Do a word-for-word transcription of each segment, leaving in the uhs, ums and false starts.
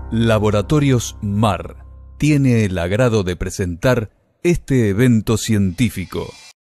Laboratorios Mar tiene el agrado de presentar este evento científico.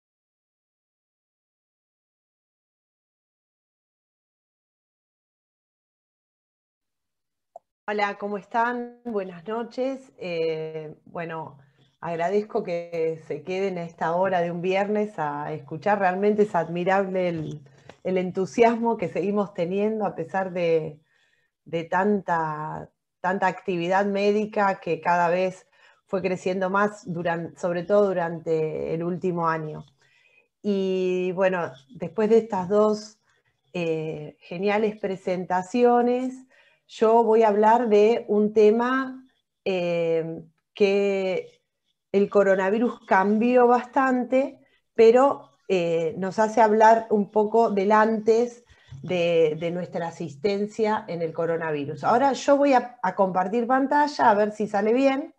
Hola, ¿cómo están? Buenas noches. Eh, bueno, agradezco que se queden a esta hora de un viernes a escuchar. Realmente es admirable el, el entusiasmo que seguimos teniendo a pesar de, de tanta, tanta actividad médica que cada vez fue creciendo más, durante, sobre todo durante el último año. Y bueno, después de estas dos eh, geniales presentaciones, yo voy a hablar de un tema eh, que el coronavirus cambió bastante, pero eh, nos hace hablar un poco del antes de, de nuestra asistencia en el coronavirus. Ahora yo voy a, a compartir pantalla, a ver si sale bien.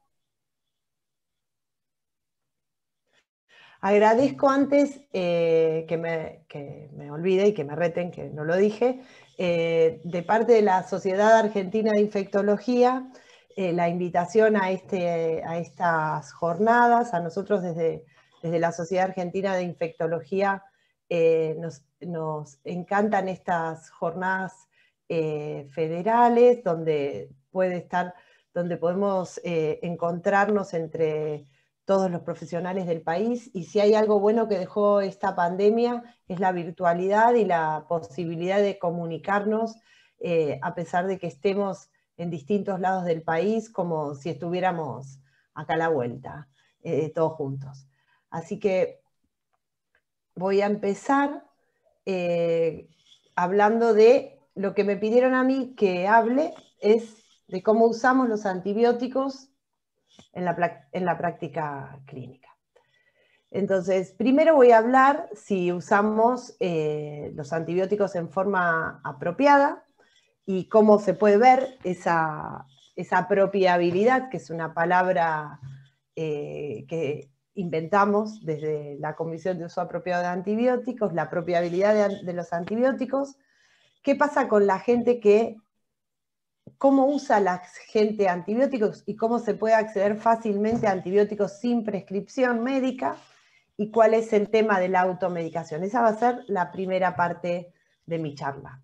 Agradezco antes eh, que, me, que me olvide y que me reten, que no lo dije, eh, de parte de la Sociedad Argentina de Infectología, eh, la invitación a, este, a estas jornadas. A nosotros desde, desde la Sociedad Argentina de Infectología eh, nos, nos encantan estas jornadas eh, federales, donde puede estar, donde podemos eh, encontrarnos entre todos los profesionales del país, y si hay algo bueno que dejó esta pandemia es la virtualidad y la posibilidad de comunicarnos eh, a pesar de que estemos en distintos lados del país, como si estuviéramos acá a la vuelta, eh, todos juntos. Así que voy a empezar eh, hablando de lo que me pidieron a mí que hable, es de cómo usamos los antibióticos en la, en la práctica clínica. Entonces, primero voy a hablar si usamos eh, los antibióticos en forma apropiada y cómo se puede ver esa, esa apropiabilidad, que es una palabra eh, que inventamos desde la Comisión de Uso Apropiado de Antibióticos, la apropiabilidad de, de los antibióticos. ¿Qué pasa con la gente que, cómo usa la gente antibióticos y cómo se puede acceder fácilmente a antibióticos sin prescripción médica? ¿Y cuál es el tema de la automedicación? Esa va a ser la primera parte de mi charla.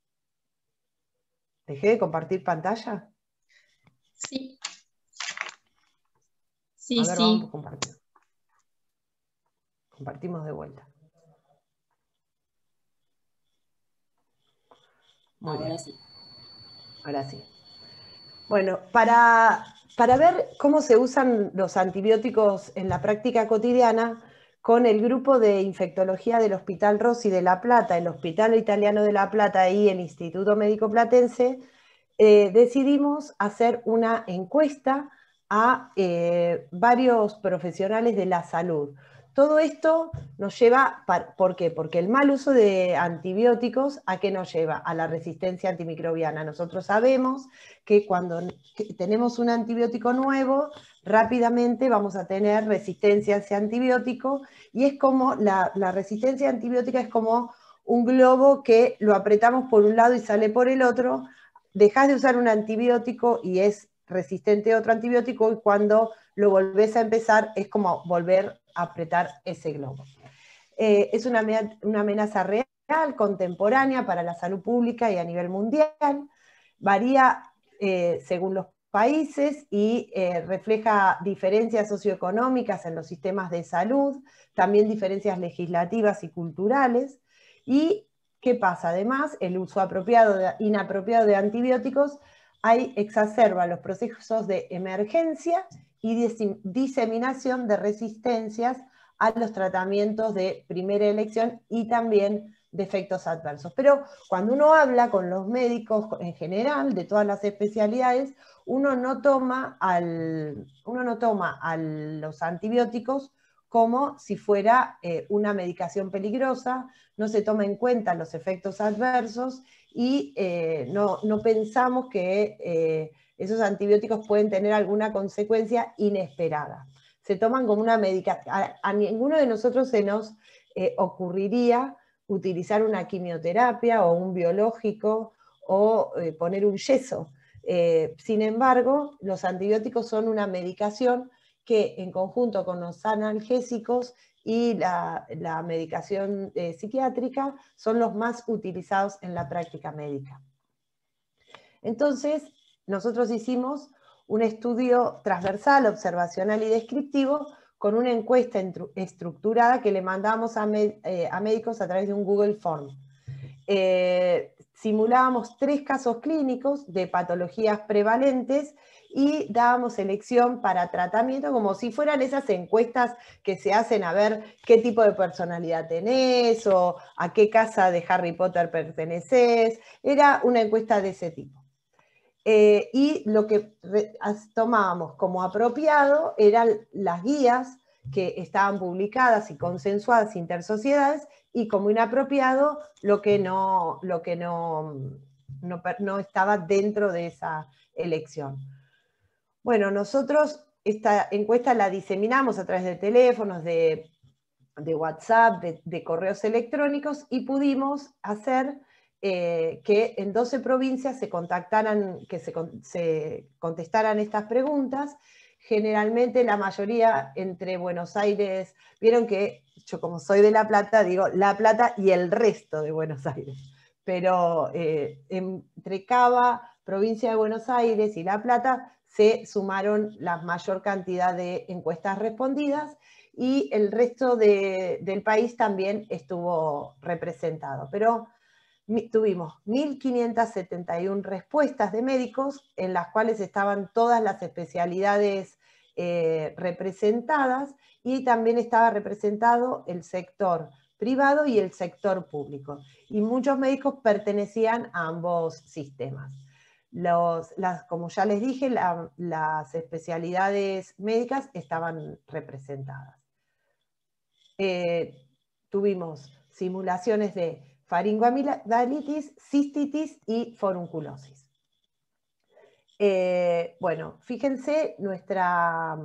¿Dejé de compartir pantalla? Sí. Sí, a ver, sí. Vamos a compartir. Compartimos de vuelta. Muy Ahora bien. sí. Ahora sí. Bueno, para, para ver cómo se usan los antibióticos en la práctica cotidiana, con el grupo de infectología del Hospital Rossi de La Plata, el Hospital Italiano de La Plata y el Instituto Médico Platense, eh, decidimos hacer una encuesta a eh, varios profesionales de la salud. Todo esto nos lleva, ¿por qué? Porque el mal uso de antibióticos, ¿a qué nos lleva? A la resistencia antimicrobiana. Nosotros sabemos que cuando tenemos un antibiótico nuevo, rápidamente vamos a tener resistencia a ese antibiótico, y es como, la, la resistencia antibiótica es como un globo que lo apretamos por un lado y sale por el otro. Dejás de usar un antibiótico y es resistente a otro antibiótico, y cuando lo volvés a empezar es como volver a apretar ese globo. Eh, es una, una amenaza real, contemporánea para la salud pública y a nivel mundial. Varía eh, según los países y eh, refleja diferencias socioeconómicas en los sistemas de salud, también diferencias legislativas y culturales. Y ¿qué pasa? Además, el uso apropiado de, inapropiado de antibióticos hay, exacerba los procesos de emergencia y diseminación de resistencias a los tratamientos de primera elección y también de efectos adversos. Pero cuando uno habla con los médicos en general, de todas las especialidades, uno no toma, al, uno no toma a los antibióticos como si fuera eh, una medicación peligrosa, no se toma en cuenta los efectos adversos y eh, no, no pensamos que eh, esos antibióticos pueden tener alguna consecuencia inesperada. Se toman como una medicación. A, a ninguno de nosotros se nos eh, ocurriría utilizar una quimioterapia o un biológico o eh, poner un yeso. Eh, sin embargo, los antibióticos son una medicación que en conjunto con los analgésicos y la, la medicación eh, psiquiátrica son los más utilizados en la práctica médica. Entonces, nosotros hicimos un estudio transversal, observacional y descriptivo con una encuesta estructurada que le mandamos a, eh, a médicos a través de un Google Form. Eh, simulábamos tres casos clínicos de patologías prevalentes y dábamos elección para tratamiento como si fueran esas encuestas que se hacen a ver qué tipo de personalidad tenés o a qué casa de Harry Potter perteneces. Era una encuesta de ese tipo. Eh, y lo que tomábamos como apropiado eran las guías que estaban publicadas y consensuadas intersociedades, y como inapropiado lo que no, lo que no, no, no estaba dentro de esa elección. Bueno, nosotros esta encuesta la diseminamos a través de teléfonos, de, de WhatsApp, de, de correos electrónicos, y pudimos hacer eh, que en doce provincias se contactaran, que se, se contestaran estas preguntas. Generalmente la mayoría entre Buenos Aires, vieron que yo como soy de La Plata, digo La Plata y el resto de Buenos Aires, pero eh, entre Cava, provincia de Buenos Aires y La Plata se sumaron la mayor cantidad de encuestas respondidas, y el resto de, del país también estuvo representado. Pero tuvimos mil quinientas setenta y una respuestas de médicos, en las cuales estaban todas las especialidades eh, representadas, y también estaba representado el sector privado y el sector público. Y muchos médicos pertenecían a ambos sistemas. Los, las, como ya les dije, la, las especialidades médicas estaban representadas. Eh, tuvimos simulaciones de faringoamigdalitis, cistitis y forunculosis. Eh, bueno, fíjense nuestra,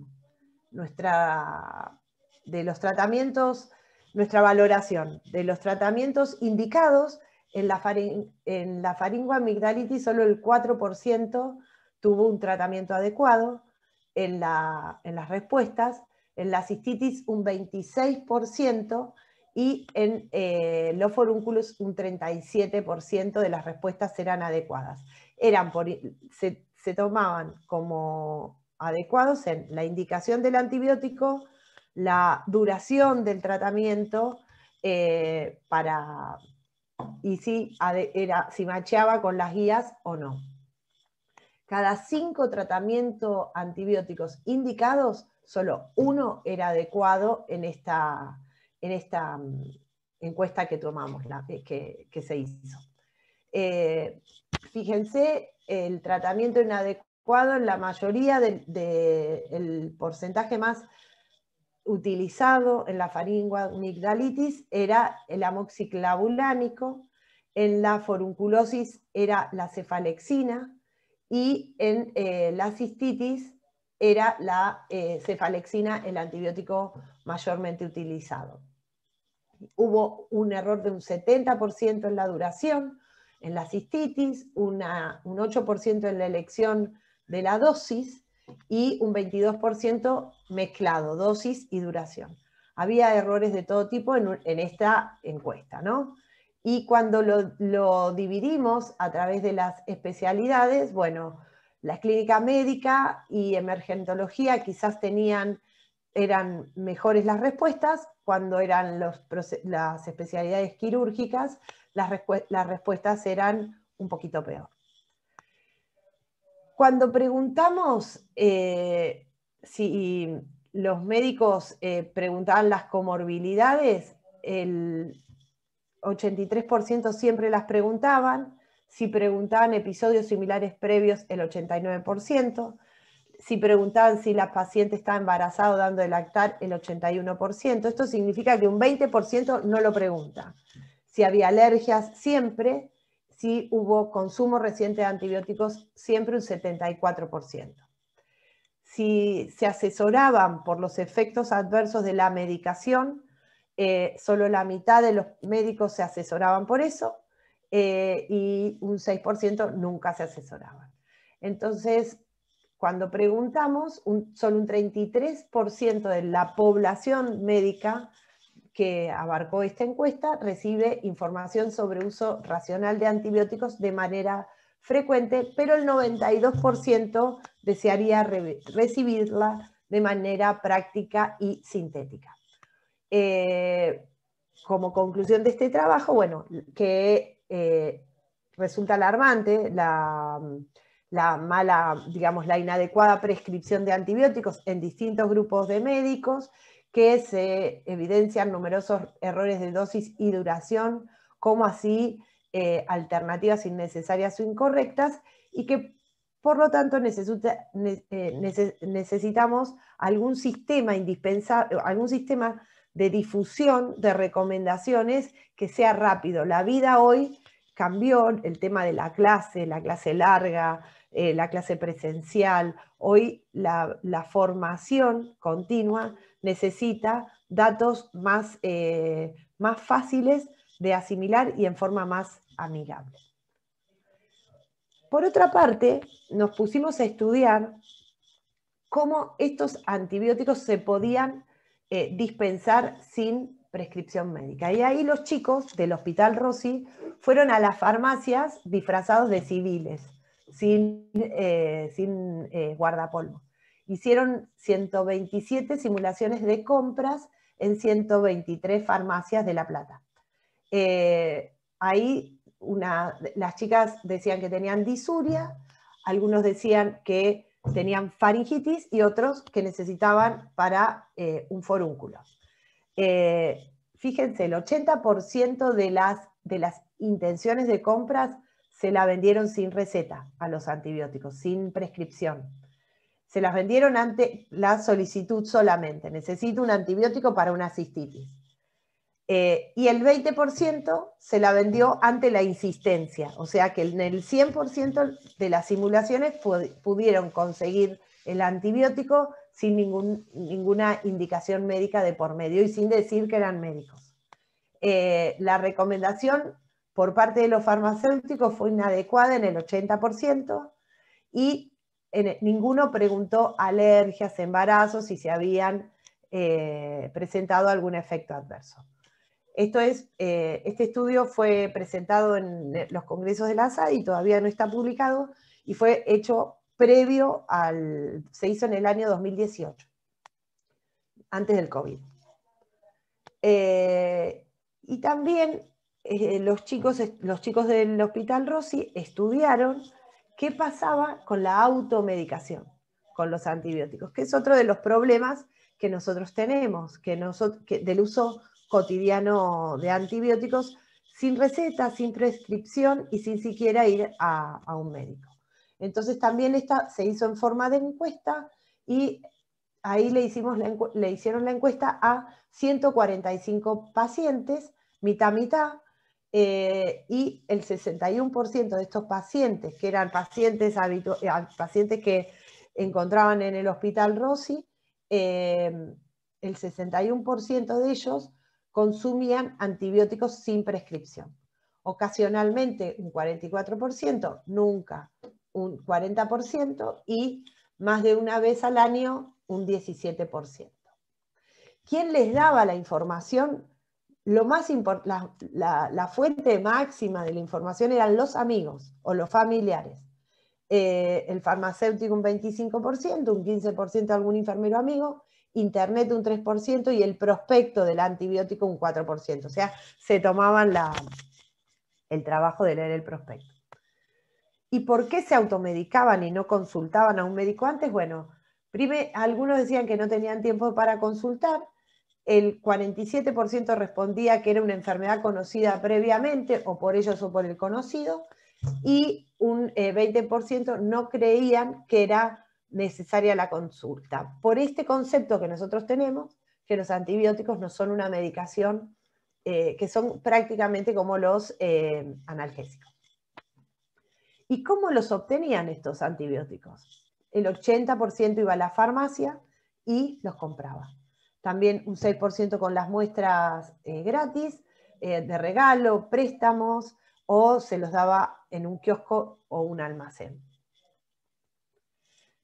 nuestra, de los tratamientos, nuestra valoración de los tratamientos indicados. En la, faring, en la faringoamigdalitis solo el cuatro por ciento tuvo un tratamiento adecuado en, la, en las respuestas, en la cistitis un veintiséis por ciento, y en eh, los forúnculos un treinta y siete por ciento de las respuestas eran adecuadas. Eran por, se, se tomaban como adecuados en la indicación del antibiótico, la duración del tratamiento, eh, para, y si, era, si macheaba con las guías o no. Cada cinco tratamientos antibióticos indicados, solo uno era adecuado en esta, en esta encuesta que tomamos, la, que, que se hizo. Eh, fíjense, el tratamiento inadecuado en la mayoría del de, el porcentaje más utilizado en la faringoamigdalitis era el amoxiclavulánico, en la forunculosis era la cefalexina, y en eh, la cistitis era la eh, cefalexina, el antibiótico mayormente utilizado. Hubo un error de un setenta por ciento en la duración en la cistitis, una, un ocho por ciento en la elección de la dosis, y un veintidós por ciento mezclado, dosis y duración. Había errores de todo tipo en, en esta encuesta, ¿no? Y cuando lo, lo dividimos a través de las especialidades, bueno, la clínica médica y emergentología quizás tenían, eran mejores las respuestas. Cuando eran los, las especialidades quirúrgicas, las, las respuestas eran un poquito peor. Cuando preguntamos eh, si los médicos eh, preguntaban las comorbilidades, el ochenta y tres por ciento siempre las preguntaban. Si preguntaban episodios similares previos, el ochenta y nueve por ciento. Si preguntaban si la paciente estaba embarazada o dando de lactar, el ochenta y uno por ciento. Esto significa que un veinte por ciento no lo pregunta. Si había alergias, siempre. Si hubo consumo reciente de antibióticos, siempre un setenta y cuatro por ciento. Si se asesoraban por los efectos adversos de la medicación, eh, solo la mitad de los médicos se asesoraban por eso, eh, y un seis por ciento nunca se asesoraban. Entonces, cuando preguntamos, un, solo un treinta y tres por ciento de la población médica que abarcó esta encuesta recibe información sobre uso racional de antibióticos de manera frecuente, pero el noventa y dos por ciento desearía re recibirla de manera práctica y sintética. Eh, como conclusión de este trabajo, bueno, que eh, resulta alarmante la, la mala, digamos, la inadecuada prescripción de antibióticos en distintos grupos de médicos, que se evidencian numerosos errores de dosis y duración, como así eh, alternativas innecesarias o incorrectas, y que por lo tanto necesita, eh, necesitamos algún sistema indispensable, algún sistema de difusión de recomendaciones que sea rápido. La vida hoy cambió, el tema de la clase, la clase larga, eh, la clase presencial. Hoy la, la formación continua necesita datos más, eh, más fáciles de asimilar y en forma más amigable. Por otra parte, nos pusimos a estudiar cómo estos antibióticos se podían eh, dispensar sin prescripción médica. Y ahí los chicos del Hospital Rossi fueron a las farmacias disfrazados de civiles, sin, eh, sin eh, guardapolvo. Hicieron ciento veintisiete simulaciones de compras en ciento veintitrés farmacias de La Plata. Eh, ahí una, las chicas decían que tenían disuria, algunos decían que tenían faringitis y otros que necesitaban para eh, un forúnculo. Eh, fíjense, el ochenta por ciento de las, de las intenciones de compras se la vendieron sin receta a los antibióticos, sin prescripción. Se las vendieron ante la solicitud solamente. Necesito un antibiótico para una cistitis. Eh, y el veinte por ciento se la vendió ante la insistencia, o sea que en el cien por ciento de las simulaciones pudieron conseguir el antibiótico sin ningún, ninguna indicación médica de por medio y sin decir que eran médicos. Eh, la recomendación por parte de los farmacéuticos fue inadecuada en el ochenta por ciento y en, ninguno preguntó alergias, embarazos y si habían eh, presentado algún efecto adverso. Esto es, eh, este estudio fue presentado en los congresos de la S A D y todavía no está publicado, y fue hecho previo al, se hizo en el año dos mil dieciocho, antes del COVID. Eh, y también eh, los, chicos, los chicos del Hospital Rossi estudiaron qué pasaba con la automedicación, con los antibióticos, que es otro de los problemas que nosotros tenemos, que nosotros, que, del uso cotidiano de antibióticos sin receta, sin prescripción y sin siquiera ir a, a un médico. Entonces también esta se hizo en forma de encuesta y ahí le, hicimos la le hicieron la encuesta a ciento cuarenta y cinco pacientes, mitad mitad, eh, y el sesenta y uno por ciento de estos pacientes, que eran pacientes, pacientes que encontraban en el Hospital Rossi, eh, el sesenta y uno por ciento de ellos consumían antibióticos sin prescripción. Ocasionalmente un cuarenta y cuatro por ciento, nunca un cuarenta por ciento y más de una vez al año un diecisiete por ciento. ¿Quién les daba la información? Lo más la, la, la fuente máxima de la información eran los amigos o los familiares. Eh, el farmacéutico un veinticinco por ciento, un quince por ciento algún enfermero amigo, internet un tres por ciento y el prospecto del antibiótico un cuatro por ciento. O sea, se tomaban la, el trabajo de leer el prospecto. ¿Y por qué se automedicaban y no consultaban a un médico antes? Bueno, primero, algunos decían que no tenían tiempo para consultar, el cuarenta y siete por ciento respondía que era una enfermedad conocida previamente, o por ellos o por el conocido, y un eh, veinte por ciento no creían que era necesaria la consulta. Por este concepto que nosotros tenemos, que los antibióticos no son una medicación, eh, que son prácticamente como los eh, analgésicos. ¿Y cómo los obtenían estos antibióticos? El ochenta por ciento iba a la farmacia y los compraba. También un seis por ciento con las muestras eh, gratis, eh, de regalo, préstamos, o se los daba en un kiosco o un almacén.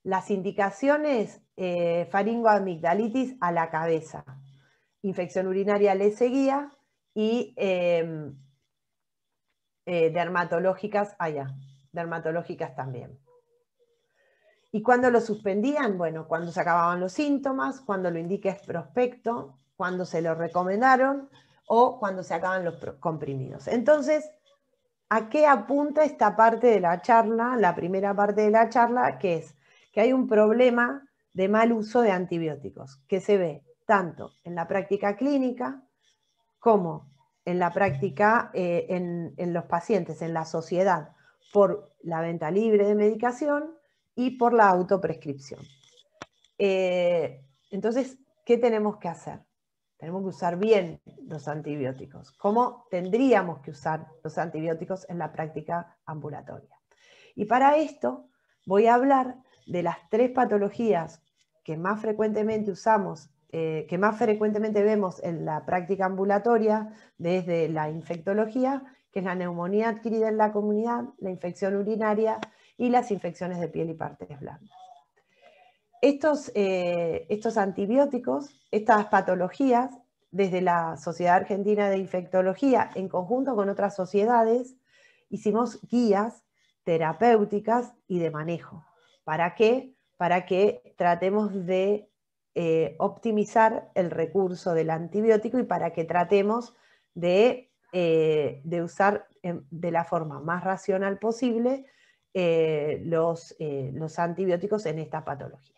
Las indicaciones, eh, faringoamigdalitis a la cabeza, infección urinaria le seguía y eh, eh, dermatológicas allá, dermatológicas también. ¿Y cuándo lo suspendían? Bueno, cuando se acababan los síntomas, cuando lo indica es prospecto, cuando se lo recomendaron o cuando se acaban los comprimidos. Entonces, ¿a qué apunta esta parte de la charla, la primera parte de la charla, que es que hay un problema de mal uso de antibióticos, que se ve tanto en la práctica clínica como en la práctica eh, en, en los pacientes, en la sociedad, por la venta libre de medicación y por la autoprescripción. Eh, entonces, ¿qué tenemos que hacer? Tenemos que usar bien los antibióticos. ¿Cómo tendríamos que usar los antibióticos en la práctica ambulatoria? Y para esto voy a hablar de las tres patologías que más frecuentemente usamos, eh, que más frecuentemente vemos en la práctica ambulatoria desde la infectología, que es la neumonía adquirida en la comunidad, la infección urinaria y las infecciones de piel y partes blandas. Estos, eh, estos antibióticos, estas patologías, desde la Sociedad Argentina de Infectología, en conjunto con otras sociedades, hicimos guías terapéuticas y de manejo. ¿Para qué? Para que tratemos de eh, optimizar el recurso del antibiótico y para que tratemos de, eh, de usar de la forma más racional posible eh, los, eh, los antibióticos en esta patología.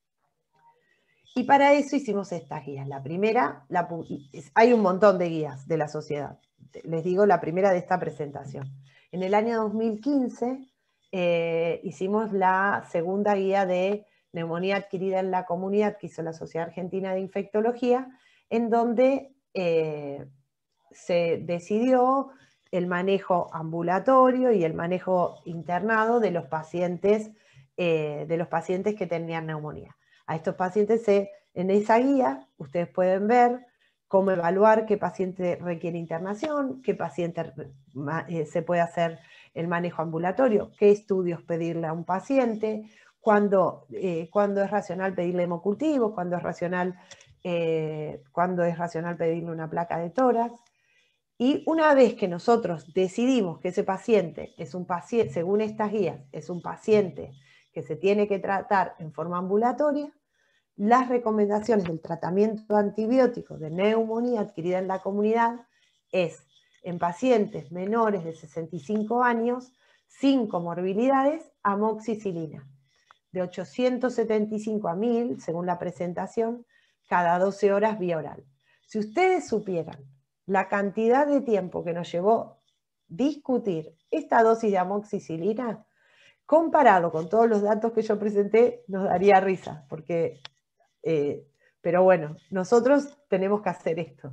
Y para eso hicimos estas guías. La primera, la, hay un montón de guías de la sociedad. Les digo la primera de esta presentación. En el año dos mil quince eh, hicimos la segunda guía de neumonía adquirida en la comunidad que hizo la Sociedad Argentina de Infectología, en donde eh, se decidió el manejo ambulatorio y el manejo internado de los pacientes, eh, de los pacientes que tenían neumonía. A estos pacientes se, en esa guía ustedes pueden ver cómo evaluar qué paciente requiere internación, qué paciente eh, se puede hacer el manejo ambulatorio, qué estudios pedirle a un paciente, cuándo, eh, cuándo es racional pedirle hemocultivos, cuándo es racional, eh, cuándo es racional pedirle una placa de tórax. Y una vez que nosotros decidimos que ese paciente es un paciente, según estas guías, es un paciente que se tiene que tratar en forma ambulatoria, las recomendaciones del tratamiento antibiótico de neumonía adquirida en la comunidad es en pacientes menores de sesenta y cinco años, sin comorbilidades, amoxicilina, de ochocientos setenta y cinco a mil, según la presentación, cada doce horas vía oral. Si ustedes supieran la cantidad de tiempo que nos llevó discutir esta dosis de amoxicilina, comparado con todos los datos que yo presenté, nos daría risa, porque, eh, pero bueno, nosotros tenemos que hacer esto.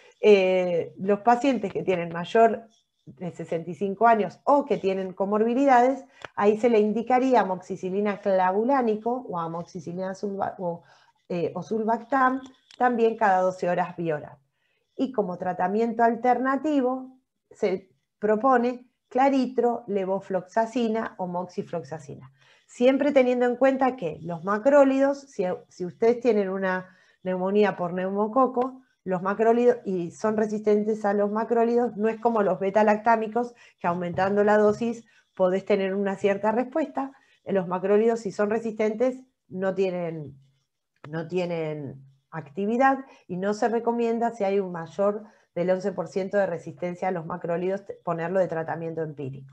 Eh, los pacientes que tienen mayor de sesenta y cinco años o que tienen comorbilidades, ahí se le indicaría amoxicilina clavulánico o amoxicilina o, eh, o sulbactam, también cada doce horas vía oral. Y como tratamiento alternativo se propone claritro, levofloxacina o moxifloxacina. Siempre teniendo en cuenta que los macrólidos, si, si ustedes tienen una neumonía por neumococo, los macrólidos y son resistentes a los macrólidos, no es como los beta-lactámicos, que aumentando la dosis podés tener una cierta respuesta. Los macrólidos, si son resistentes, no tienen, no tienen actividad y no se recomienda, si hay un mayor del once por ciento de resistencia a los macrólidos, ponerlo de tratamiento empírico.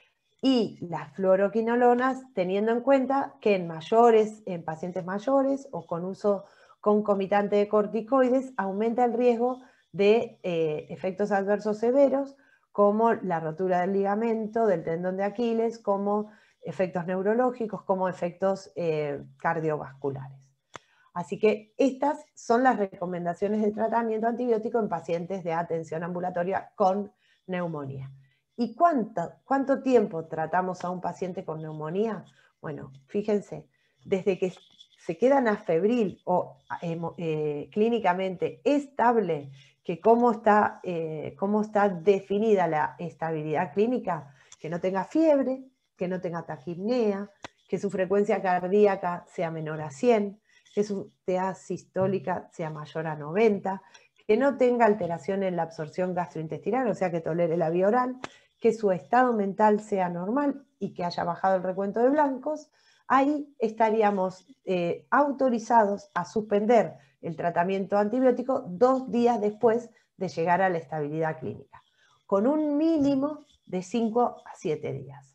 Y las fluoroquinolonas, teniendo en cuenta que en mayores, en pacientes mayores o con uso concomitante de corticoides, aumenta el riesgo de eh, efectos adversos severos, como la rotura del ligamento, del tendón de Aquiles, como efectos neurológicos, como efectos eh, cardiovasculares. Así que estas son las recomendaciones de tratamiento antibiótico en pacientes de atención ambulatoria con neumonía. ¿Y cuánto, cuánto tiempo tratamos a un paciente con neumonía? Bueno, fíjense, desde que se queda anafebril o eh, eh, clínicamente estable, que cómo está, eh, cómo está definida la estabilidad clínica, que no tenga fiebre, que no tenga taquipnea, que su frecuencia cardíaca sea menor a cien, que su T A sistólica sea mayor a noventa, que no tenga alteración en la absorción gastrointestinal, o sea que tolere la vía oral, que su estado mental sea normal y que haya bajado el recuento de blancos, ahí estaríamos eh, autorizados a suspender el tratamiento antibiótico dos días después de llegar a la estabilidad clínica, con un mínimo de cinco a siete días.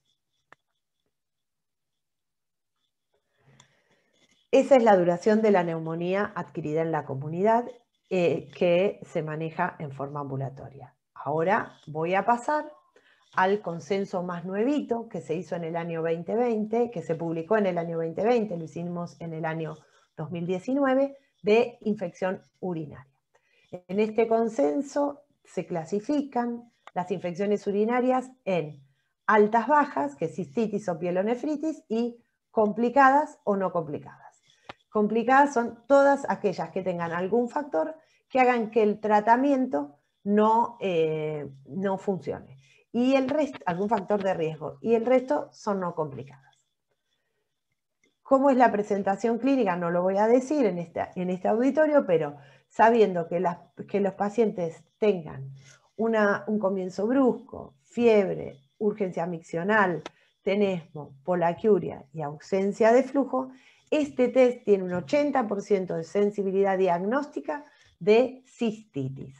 Esa es la duración de la neumonía adquirida en la comunidad eh, que se maneja en forma ambulatoria. Ahora voy a pasar al consenso más nuevito que se hizo en el año veinte veinte, que se publicó en el año veinte veinte, lo hicimos en el año dos mil diecinueve, de infección urinaria. En este consenso se clasifican las infecciones urinarias en altas bajas, que es cistitis o pielonefritis, y complicadas o no complicadas. Complicadas son todas aquellas que tengan algún factor que hagan que el tratamiento no, eh, no funcione. Y el resto, algún factor de riesgo, y el resto son no complicadas. ¿Cómo es la presentación clínica? No lo voy a decir en este, en este auditorio, pero sabiendo que, las, que los pacientes tengan una, un comienzo brusco, fiebre, urgencia miccional, tenesmo, polaquiuria y ausencia de flujo, este test tiene un ochenta por ciento de sensibilidad diagnóstica de cistitis.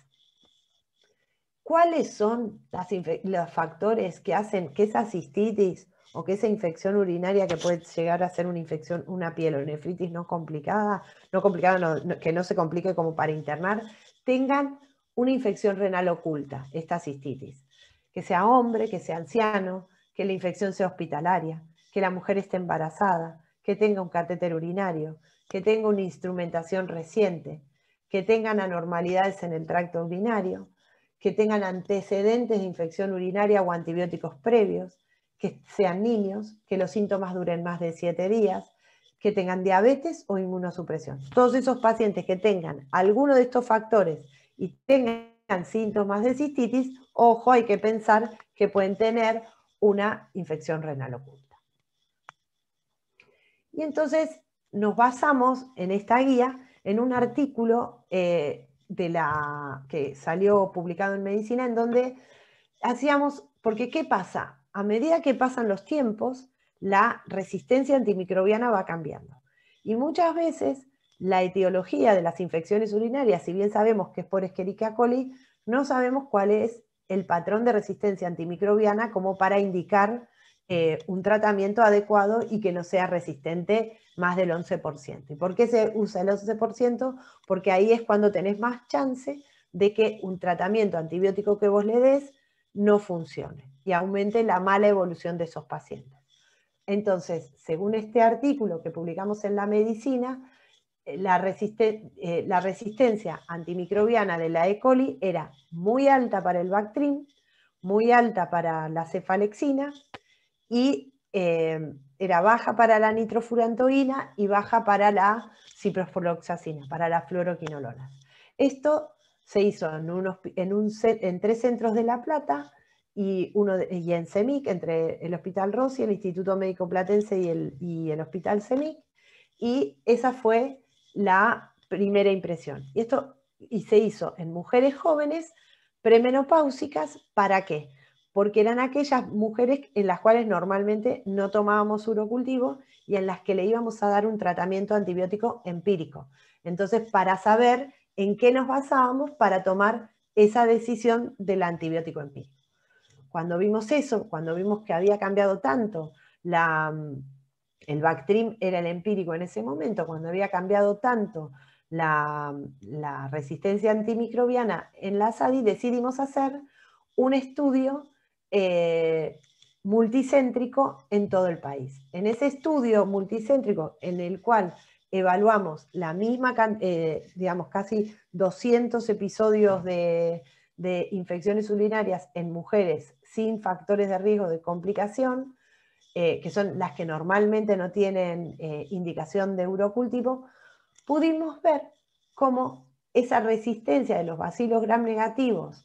¿Cuáles son las los factores que hacen que esa cistitis o que esa infección urinaria, que puede llegar a ser una infección, una pielonefritis no complicada, no complicada, no, no, que no se complique como para internar, tengan una infección renal oculta, esta cistitis? Que sea hombre, que sea anciano, que la infección sea hospitalaria, que la mujer esté embarazada, que tenga un catéter urinario, que tenga una instrumentación reciente, que tengan anormalidades en el tracto urinario, que tengan antecedentes de infección urinaria o antibióticos previos, que sean niños, que los síntomas duren más de siete días, que tengan diabetes o inmunosupresión. Todos esos pacientes que tengan alguno de estos factores y tengan síntomas de cistitis, ojo, hay que pensar que pueden tener una infección renal oculta. Y entonces nos basamos en esta guía en un artículo eh, de la, que salió publicado en Medicina, en donde hacíamos, porque ¿qué pasa? A medida que pasan los tiempos, la resistencia antimicrobiana va cambiando. Y muchas veces la etiología de las infecciones urinarias, si bien sabemos que es por Escherichia coli, no sabemos cuál es el patrón de resistencia antimicrobiana como para indicar eh, un tratamiento adecuado y que no sea resistente más del once por ciento. ¿Y por qué se usa el once por ciento? Porque ahí es cuando tenés más chance de que un tratamiento antibiótico que vos le des no funcione y aumente la mala evolución de esos pacientes. Entonces, según este artículo que publicamos en La Medicina, la, resisten eh, la resistencia antimicrobiana de la E. coli era muy alta para el Bactrim, muy alta para la cefalexina y eh, era baja para la nitrofurantoína y baja para la ciprofloxacina, para la fluoroquinolona. Esto se hizo en, unos, en, un, en tres centros de La Plata y, uno de, y en CEMIC, entre el Hospital Rossi, el Instituto Médico Platense y el, y el Hospital CEMIC, y esa fue la primera impresión. Y esto y se hizo en mujeres jóvenes premenopáusicas. ¿Para qué? Porque eran aquellas mujeres en las cuales normalmente no tomábamos urocultivo y en las que le íbamos a dar un tratamiento antibiótico empírico. Entonces, para saber en qué nos basábamos para tomar esa decisión del antibiótico empírico. Cuando vimos eso, cuando vimos que había cambiado tanto, la, el Bactrim era el empírico en ese momento, cuando había cambiado tanto la, la resistencia antimicrobiana en la S A D I, decidimos hacer un estudio eh, multicéntrico en todo el país. En ese estudio multicéntrico, en el cual evaluamos la misma, eh, digamos, casi doscientos episodios de, de infecciones urinarias en mujeres sin factores de riesgo de complicación, eh, que son las que normalmente no tienen eh, indicación de urocultivo, pudimos ver cómo esa resistencia de los bacilos gram negativos,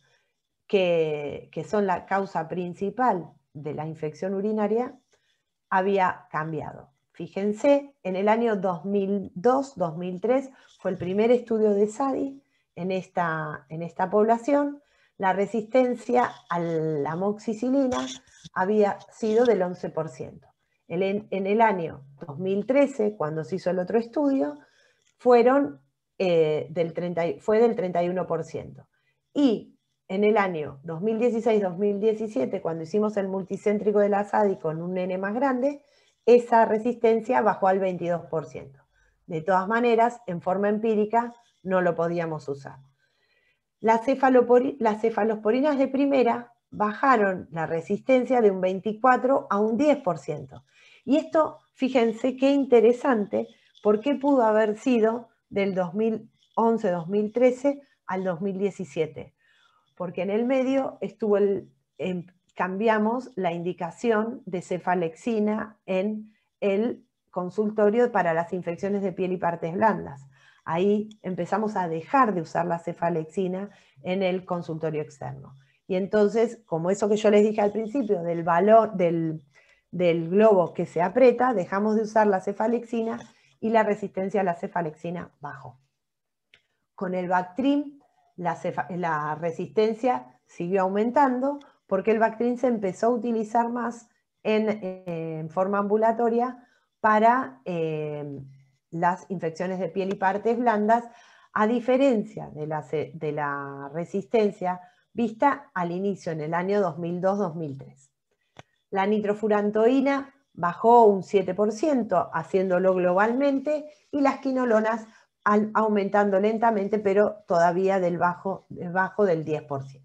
que, que son la causa principal de la infección urinaria, había cambiado. Fíjense, en el año dos mil dos dos mil tres fue el primer estudio de S A D I en esta, en esta población. La resistencia a la amoxicilina había sido del once por ciento. En, en el año dos mil trece, cuando se hizo el otro estudio, fueron, eh, del treinta, fue del treinta y uno por ciento. Y en el año dos mil dieciséis dos mil diecisiete, cuando hicimos el multicéntrico de la S A D I con un N más grande, esa resistencia bajó al veintidós por ciento. De todas maneras, en forma empírica, no lo podíamos usar. Las, las cefalosporinas de primera bajaron la resistencia de un veinticuatro a un diez por ciento. Y esto, fíjense qué interesante, ¿por qué pudo haber sido del dos mil once dos mil trece al dos mil diecisiete? Porque en el medio estuvo el, en, cambiamos la indicación de cefalexina en el consultorio para las infecciones de piel y partes blandas. Ahí empezamos a dejar de usar la cefalexina en el consultorio externo. Y entonces, como eso que yo les dije al principio, del valor del, del globo que se aprieta, dejamos de usar la cefalexina y la resistencia a la cefalexina bajó. Con el Bactrim, la, la resistencia siguió aumentando porque el Bactrim se empezó a utilizar más en, eh, en forma ambulatoria para eh, las infecciones de piel y partes blandas, a diferencia de la, de la resistencia vista al inicio en el año dos mil dos dos mil tres. La nitrofurantoína bajó un siete por ciento, haciéndolo globalmente, y las quinolonas aumentando lentamente, pero todavía del bajo, debajo del diez por ciento.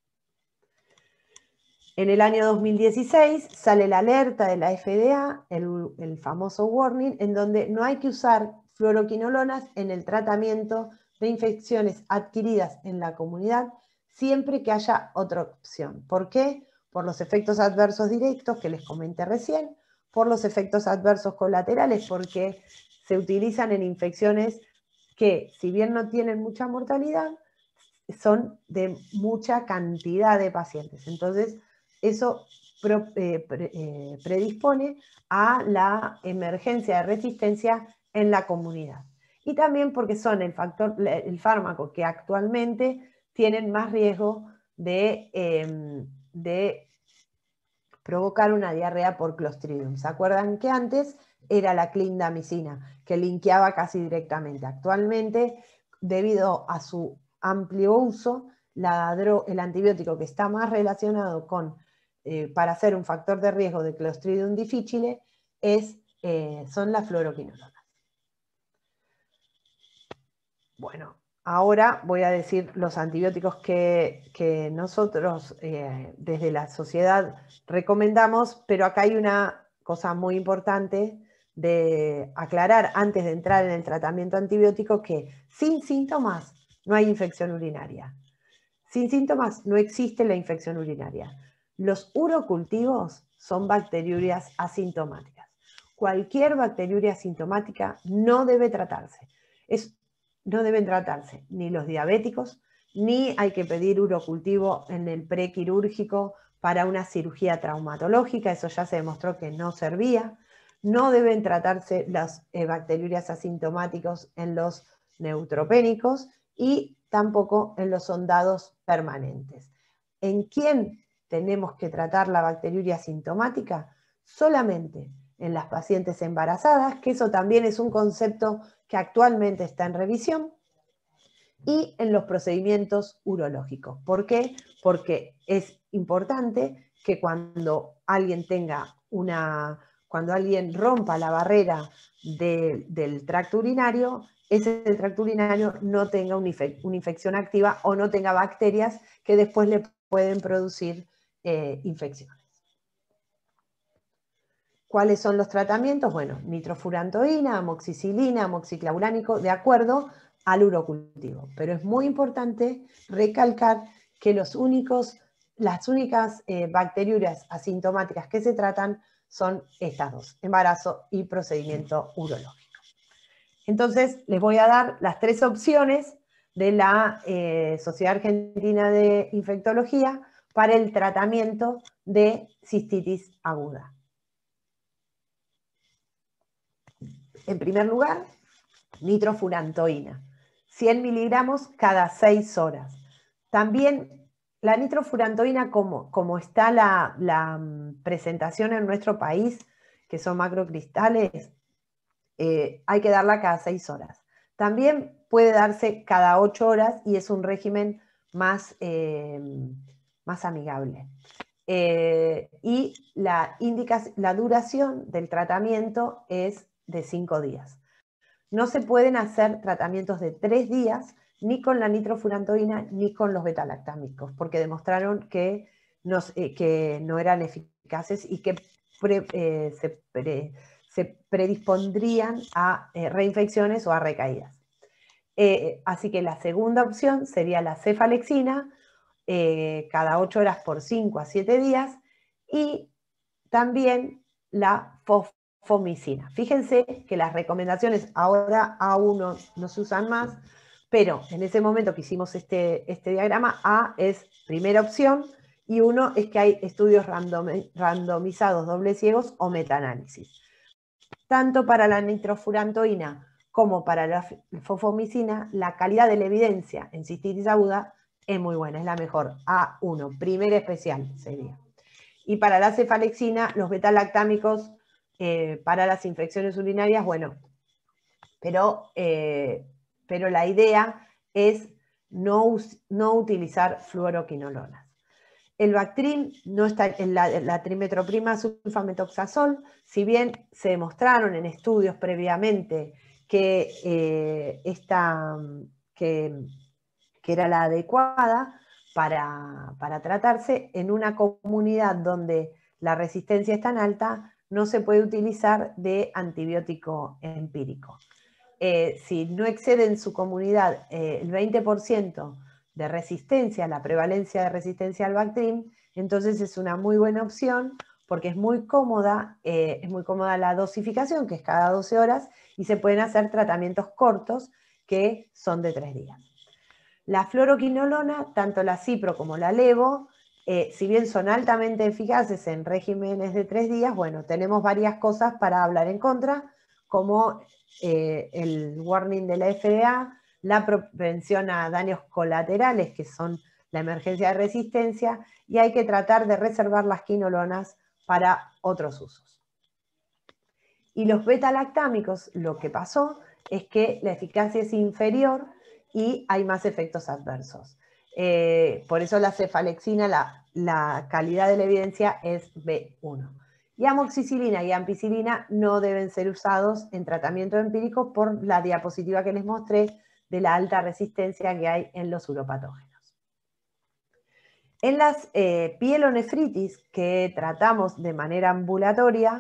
En el año dos mil dieciséis sale la alerta de la F D A, el, el famoso warning, en donde no hay que usar fluoroquinolonas en el tratamiento de infecciones adquiridas en la comunidad, siempre que haya otra opción. ¿Por qué? Por los efectos adversos directos que les comenté recién, por los efectos adversos colaterales, porque se utilizan en infecciones que, si bien no tienen mucha mortalidad, son de mucha cantidad de pacientes. Entonces, eso pro, eh, pre, eh, predispone a la emergencia de resistencia en la comunidad. Y también porque son el, factor, el fármaco que actualmente tienen más riesgo de, eh, de provocar una diarrea por Clostridium. ¿Se acuerdan que antes era la clindamicina, que linkeaba casi directamente? Actualmente, debido a su amplio uso, la, el antibiótico que está más relacionado con, eh, para ser un factor de riesgo de Clostridium difficile, es, eh, son las fluoroquinolonas. Bueno, ahora voy a decir los antibióticos que, que nosotros eh, desde la sociedad recomendamos, pero acá hay una cosa muy importante de aclarar antes de entrar en el tratamiento antibiótico, que sin síntomas no hay infección urinaria. Sin síntomas no existe la infección urinaria. Los urocultivos son bacteriurias asintomáticas. Cualquier bacteriuria asintomática no debe tratarse. Es No deben tratarse ni los diabéticos, ni hay que pedir urocultivo en el prequirúrgico para una cirugía traumatológica, eso ya se demostró que no servía. No deben tratarse las eh, bacteriurias asintomáticos en los neutropénicos y tampoco en los sondados permanentes. ¿En quién tenemos que tratar la bacteriuria asintomática? Solamente en las pacientes embarazadas, que eso también es un concepto que actualmente está en revisión, y en los procedimientos urológicos. ¿Por qué? Porque es importante que cuando alguien tenga una, cuando alguien rompa la barrera de, del tracto urinario, ese tracto urinario no tenga una, infec una infección activa o no tenga bacterias que después le pueden producir eh, infecciones. ¿Cuáles son los tratamientos? Bueno, nitrofurantoína, amoxicilina, amoxiclavulánico, de acuerdo al urocultivo. Pero es muy importante recalcar que los únicos, las únicas eh, bacteriurias asintomáticas que se tratan son estas dos, embarazo y procedimiento urológico. Entonces, les voy a dar las tres opciones de la eh, Sociedad Argentina de Infectología para el tratamiento de cistitis aguda. En primer lugar, nitrofurantoína, cien miligramos cada seis horas. También la nitrofurantoína, como, como está la, la presentación en nuestro país, que son macrocristales, eh, hay que darla cada seis horas. También puede darse cada ocho horas y es un régimen más, eh, más amigable. Eh, y la, la duración del tratamiento es de cinco días. No se pueden hacer tratamientos de tres días ni con la nitrofurantoína ni con los betalactámicos, porque demostraron que, nos, eh, que no eran eficaces y que pre, eh, se, pre, se predispondrían a eh, reinfecciones o a recaídas. Eh, así que la segunda opción sería la cefalexina, eh, cada ocho horas por cinco a siete días, y también la fosfomicina. Fíjense que las recomendaciones ahora A uno no se usan más, pero en ese momento que hicimos este, este diagrama, A es primera opción y uno es que hay estudios random, randomizados, dobles ciegos o metaanálisis. Tanto para la nitrofurantoína como para la fosfomicina, la calidad de la evidencia en cistitis aguda es muy buena, es la mejor. A uno, primera especial sería. Y para la cefalexina, los betalactámicos eh, para las infecciones urinarias, bueno, pero, eh, pero la idea es no, no utilizar fluoroquinolonas. El Bactrim no está en la, la trimetroprima sulfametoxazol, si bien se demostraron en estudios previamente que, eh, esta, que, que era la adecuada para, para tratarse, en una comunidad donde la resistencia es tan alta, no se puede utilizar de antibiótico empírico. Eh, si no excede en su comunidad eh, el veinte por ciento de resistencia, la prevalencia de resistencia al Bactrim, entonces es una muy buena opción porque es muy cómoda, eh, es muy cómoda la dosificación, que es cada doce horas, y se pueden hacer tratamientos cortos que son de tres días. La fluoroquinolona, tanto la cipro como la levo, eh, si bien son altamente eficaces en regímenes de tres días, bueno, tenemos varias cosas para hablar en contra, como eh, el warning de la F D A, la propensión a daños colaterales, que son la emergencia de resistencia, y hay que tratar de reservar las quinolonas para otros usos. Y los betalactámicos, lo que pasó es que la eficacia es inferior y hay más efectos adversos. Eh, por eso la cefalexina, la, la calidad de la evidencia es B uno. Y amoxicilina y ampicilina no deben ser usados en tratamiento empírico por la diapositiva que les mostré de la alta resistencia que hay en los uropatógenos. En las eh, pielonefritis que tratamos de manera ambulatoria,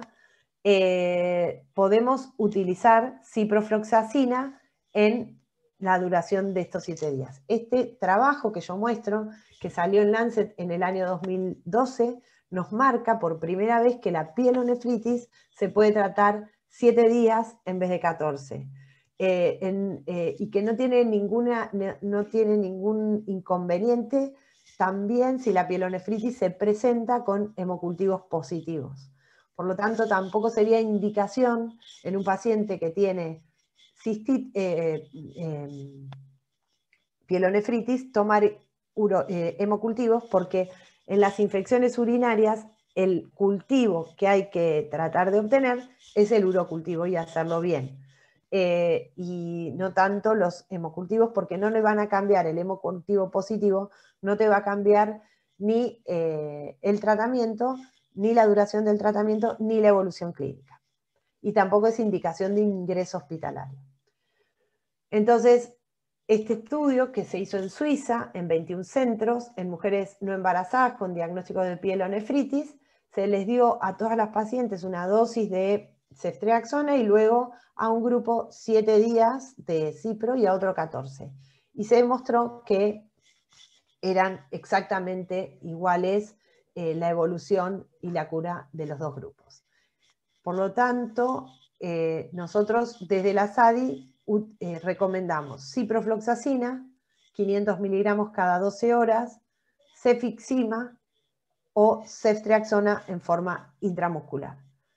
eh, podemos utilizar ciprofloxacina en la duración de estos siete días. Este trabajo que yo muestro, que salió en Lancet en el año dos mil doce, nos marca por primera vez que la pielonefritis se puede tratar siete días en vez de catorce. Eh, en, eh, y que no tiene, ninguna, no tiene ningún inconveniente también si la pielonefritis se presenta con hemocultivos positivos. Por lo tanto, tampoco sería indicación en un paciente que tiene cistit, eh, eh, pielonefritis tomar uro, eh, hemocultivos, porque en las infecciones urinarias el cultivo que hay que tratar de obtener es el urocultivo y hacerlo bien. Eh, y no tanto los hemocultivos, porque no le van a cambiar el hemocultivo positivo, no te va a cambiar ni eh, el tratamiento, ni la duración del tratamiento, ni la evolución clínica. Y tampoco es indicación de ingreso hospitalario. Entonces, este estudio que se hizo en Suiza, en veintiún centros, en mujeres no embarazadas con diagnóstico de pielonefritis, se les dio a todas las pacientes una dosis de ceftriaxona y luego a un grupo siete días de cipro y a otro catorce. Y se demostró que eran exactamente iguales eh, la evolución y la cura de los dos grupos. Por lo tanto, eh, nosotros desde la SADI eh, recomendamos ciprofloxacina, quinientos miligramos cada doce horas, cefixima o ceftriaxona en forma intramuscular.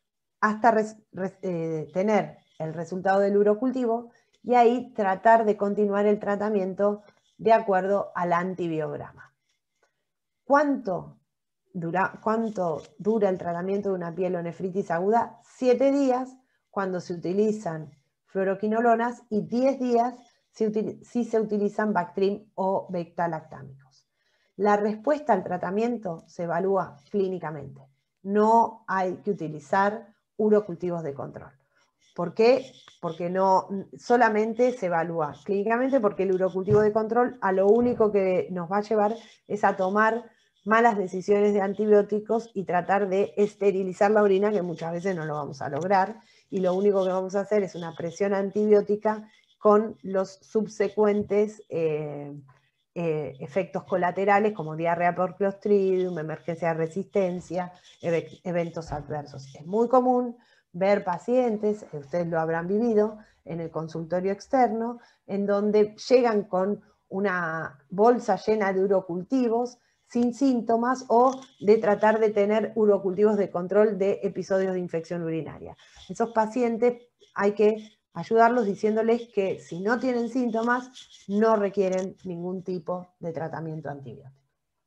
hasta res, res, eh, tener el resultado del urocultivo y ahí tratar de continuar el tratamiento de acuerdo al antibiograma. ¿Cuánto dura, cuánto dura el tratamiento de una pielonefritis aguda? Siete días cuando se utilizan fluoroquinolonas y diez días si, si se utilizan Bactrim o beta-lactámicos. La respuesta al tratamiento se evalúa clínicamente. No hay que utilizar urocultivos de control. ¿Por qué? Porque no solamente se evalúa clínicamente, porque el urocultivo de control a lo único que nos va a llevar es a tomar malas decisiones de antibióticos y tratar de esterilizar la orina, que muchas veces no lo vamos a lograr, y lo único que vamos a hacer es una presión antibiótica con los subsecuentes eh, eh, efectos colaterales como diarrea por Clostridium, emergencia de resistencia, ev eventos adversos. Es muy común ver pacientes, ustedes lo habrán vivido, en el consultorio externo, en donde llegan con una bolsa llena de urocultivos sin síntomas o de tratar de tener urocultivos de control de episodios de infección urinaria. Esos pacientes hay que ayudarlos diciéndoles que si no tienen síntomas no requieren ningún tipo de tratamiento antibiótico.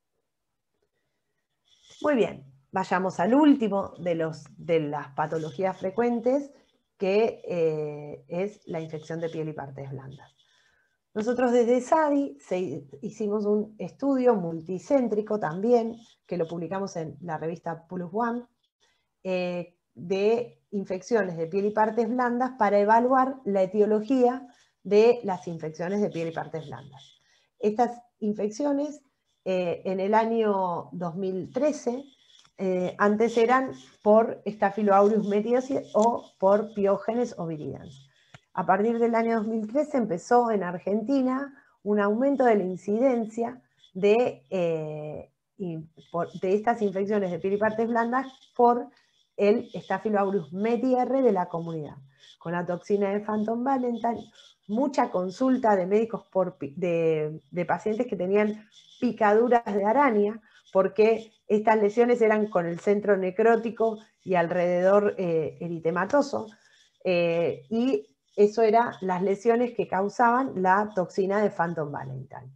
Muy bien, vayamos al último de, los, de las patologías frecuentes, que eh, es la infección de piel y partes blandas. Nosotros desde SADI se, hicimos un estudio multicéntrico también, que lo publicamos en la revista Plus One, eh, de infecciones de piel y partes blandas para evaluar la etiología de las infecciones de piel y partes blandas. Estas infecciones eh, en el año dos mil trece eh, antes eran por Staphylococcus metiaceae o por Piógenes oviridans. A partir del año dos mil trece empezó en Argentina un aumento de la incidencia de, eh, y por, de estas infecciones de piel y partes blandas por el Staphylococcus metiaceae de la comunidad. Con la toxina de Phantom Valentine, mucha consulta de médicos por, de, de pacientes que tenían picaduras de araña, porque estas lesiones eran con el centro necrótico y alrededor eh, eritematoso, eh, y eso eran las lesiones que causaban la toxina de Phantom Valentine.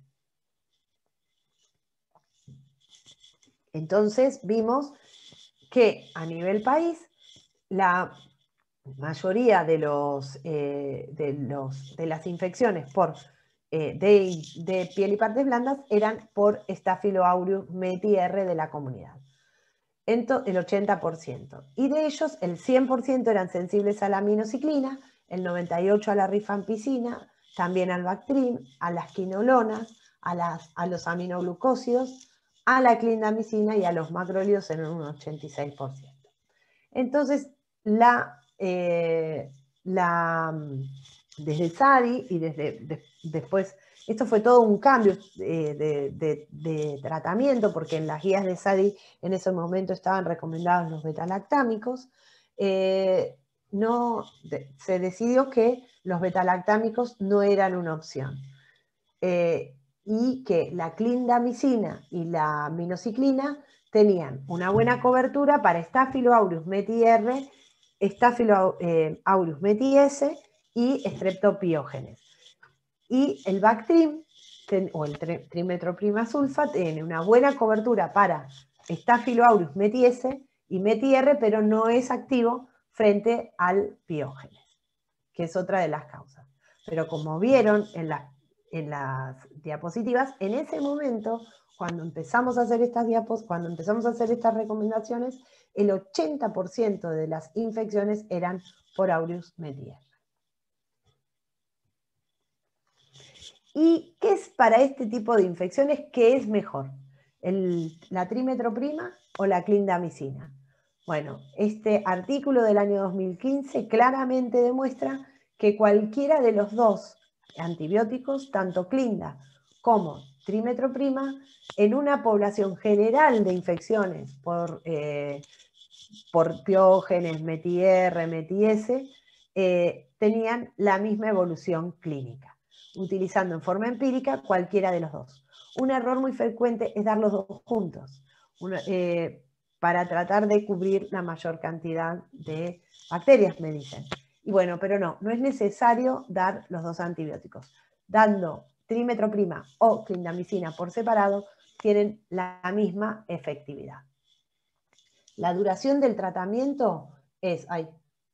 Entonces vimos que a nivel país la mayoría de, los, eh, de, los, de las infecciones por, eh, de, de piel y partes blandas eran por Staphylococcus metiaceae de la comunidad, Ento, el ochenta por ciento. Y de ellos el cien por ciento eran sensibles a la aminociclina, el noventa y ocho por ciento a la rifampicina, también al Bactrim, a las quinolonas, a, las, a los aminoglucósidos, a la clindamicina y a los macrólidos en un ochenta y seis por ciento. Entonces, la, eh, la, desde SADI y desde de, después, esto fue todo un cambio eh, de, de, de tratamiento, porque en las guías de SADI en ese momento estaban recomendados los betalactámicos, eh, no, de, se decidió que los betalactámicos no eran una opción. Eh, y que la clindamicina y la minociclina tenían una buena cobertura para Staphylococcus metiaceae, Staphylococcus metiaceae y Streptopiógenes. Y el Bactrim, o el trimetoprim sulfa, tiene una buena cobertura para Staphylococcus metiaceae y metiaceae, pero no es activo frente al Piógenes, que es otra de las causas. Pero como vieron en las en las diapositivas, en ese momento, cuando empezamos a hacer estas diapos, cuando empezamos a hacer estas recomendaciones, el ochenta por ciento de las infecciones eran por Aureus metiaceae. ¿Y qué es para este tipo de infecciones? ¿Qué es mejor? El, ¿La trimetroprima o la clindamicina? Bueno, este artículo del año dos mil quince claramente demuestra que cualquiera de los dos antibióticos, tanto clinda como trimetroprima, en una población general de infecciones por, eh, por Piógenes, metiaceae, metiaceae, eh, tenían la misma evolución clínica, utilizando en forma empírica cualquiera de los dos. Un error muy frecuente es dar los dos juntos. Una, eh, para tratar de cubrir la mayor cantidad de bacterias, me dicen. Y bueno, pero no, no es necesario dar los dos antibióticos. Dando trimetroprima o clindamicina por separado, tienen la misma efectividad. La duración del tratamiento es, ay,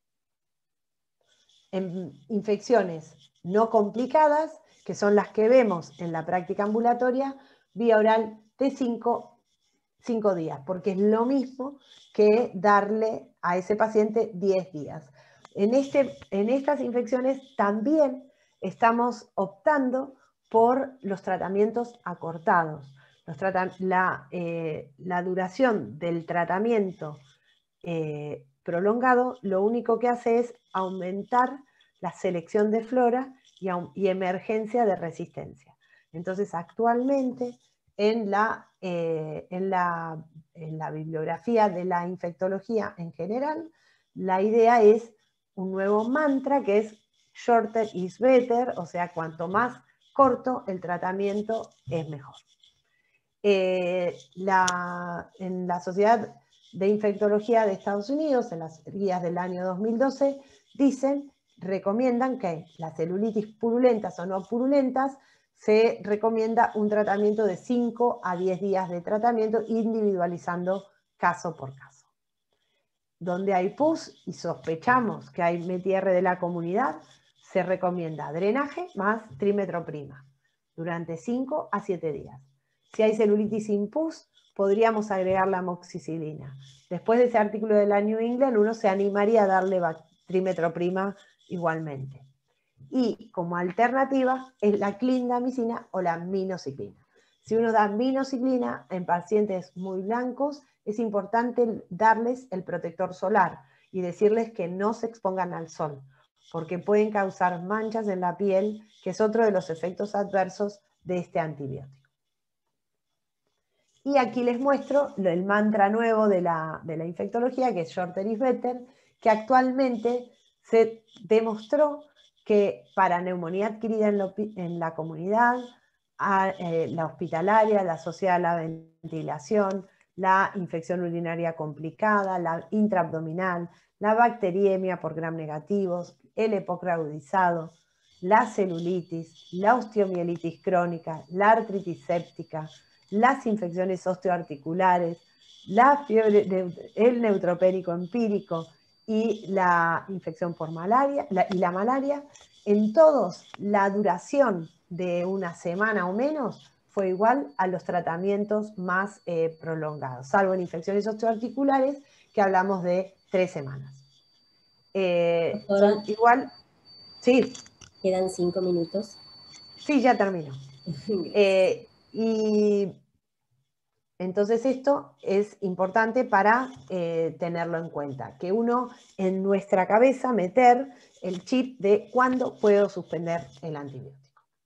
en infecciones no complicadas, que son las que vemos en la práctica ambulatoria, vía oral de cinco días, porque es lo mismo que darle a ese paciente diez días. En, este, en estas infecciones también estamos optando por los tratamientos acortados. Los trata la, eh, la duración del tratamiento eh, prolongado lo único que hace es aumentar la selección de flora y, y emergencia de resistencia. Entonces, actualmente, en la, eh, en, la, en la bibliografía de la infectología en general, la idea es un nuevo mantra que es shorter is better, o sea, cuanto más corto el tratamiento es mejor. Eh, la, en la Sociedad de Infectología de Estados Unidos, en las guías del año dos mil doce, dicen, recomiendan que las celulitis purulentas o no purulentas se recomienda un tratamiento de cinco a diez días de tratamiento, individualizando caso por caso. Donde hay pus y sospechamos que hay M T R de la comunidad, se recomienda drenaje más trimetroprima durante cinco a siete días. Si hay celulitis sin pus, podríamos agregar la amoxicilina. Después de ese artículo de la New England, uno se animaría a darle trimetroprima igualmente. Y como alternativa es la clindamicina o la minociclina. Si uno da minociclina en pacientes muy blancos, es importante darles el protector solar y decirles que no se expongan al sol, porque pueden causar manchas en la piel, que es otro de los efectos adversos de este antibiótico. Y aquí les muestro el mantra nuevo de la, de la infectología, que es shorter is better, que actualmente se demostró que para neumonía adquirida en, lo, en la comunidad, a, eh, la hospitalaria, la asociada a la ventilación, la infección urinaria complicada, la intraabdominal, la bacteriemia por gram negativos, el EPOC agudizado, la celulitis, la osteomielitis crónica, la artritis séptica, las infecciones osteoarticulares, la fiebre, el neutropénico empírico y la infección por malaria la, y la malaria, en todos la duración de una semana o menos fue igual a los tratamientos más eh, prolongados, salvo en infecciones osteoarticulares que hablamos de tres semanas. Eh, son igual, sí. Quedan cinco minutos. Sí, ya termino. eh, y entonces esto es importante para eh, tenerlo en cuenta, que uno en nuestra cabeza meter el chip de cuándo puedo suspender el antibiótico.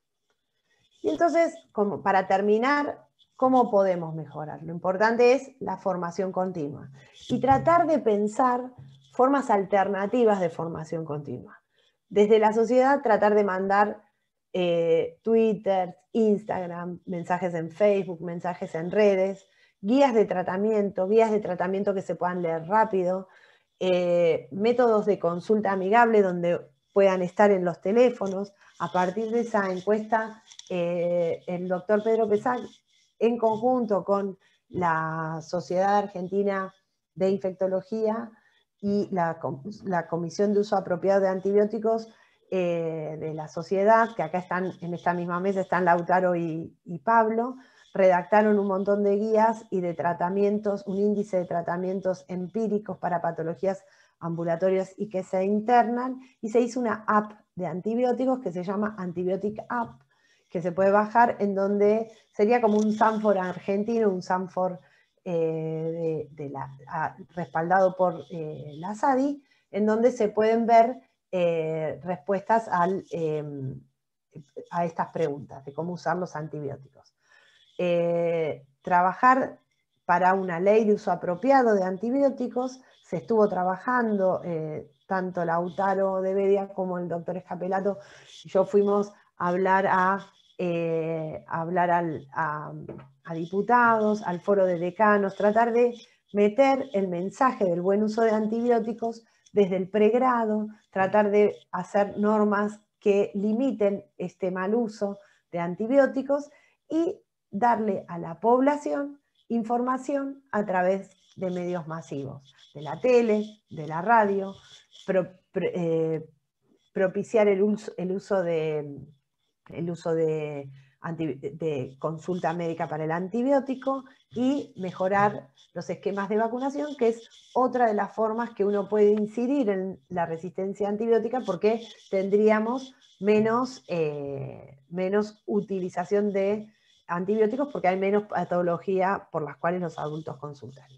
Y entonces, como para terminar, ¿cómo podemos mejorar? Lo importante es la formación continua y tratar de pensar formas alternativas de formación continua. Desde la sociedad tratar de mandar eh, Twitter, Instagram, mensajes en Facebook, mensajes en redes, guías de tratamiento, guías de tratamiento que se puedan leer rápido, eh, métodos de consulta amigable donde puedan estar en los teléfonos. A partir de esa encuesta, eh, el doctor Pedro Pesac, en conjunto con la Sociedad Argentina de Infectología y la, la Comisión de Uso Apropiado de Antibióticos eh, de la sociedad, que acá están en esta misma mesa, están Lautaro y, y Pablo, redactaron un montón de guías y de tratamientos, un índice de tratamientos empíricos para patologías ambulatorias y que se internan, y se hizo una app de antibióticos que se llama Antibiotic App, que se puede bajar, en donde sería como un Sanfor argentino, un Sanfor eh, de, de la, a, respaldado por eh, la S A D I, en donde se pueden ver eh, respuestas al, eh, a estas preguntas de cómo usar los antibióticos. Eh, trabajar para una ley de uso apropiado de antibióticos, se estuvo trabajando, eh, tanto Lautaro de Bedia como el doctor Escapelato y yo fuimos a hablar a, eh, a, hablar al, a, a diputados, al foro de decanos, tratar de meter el mensaje del buen uso de antibióticos desde el pregrado, tratar de hacer normas que limiten este mal uso de antibióticos y darle a la población información a través de medios masivos, de la tele, de la radio, pro, pro, eh, propiciar el uso, el uso de, el uso de, anti, de consulta médica para el antibiótico y mejorar los esquemas de vacunación, que es otra de las formas que uno puede incidir en la resistencia antibiótica, porque tendríamos menos, eh, menos utilización de antibióticos porque hay menos patología por las cuales los adultos consultarían.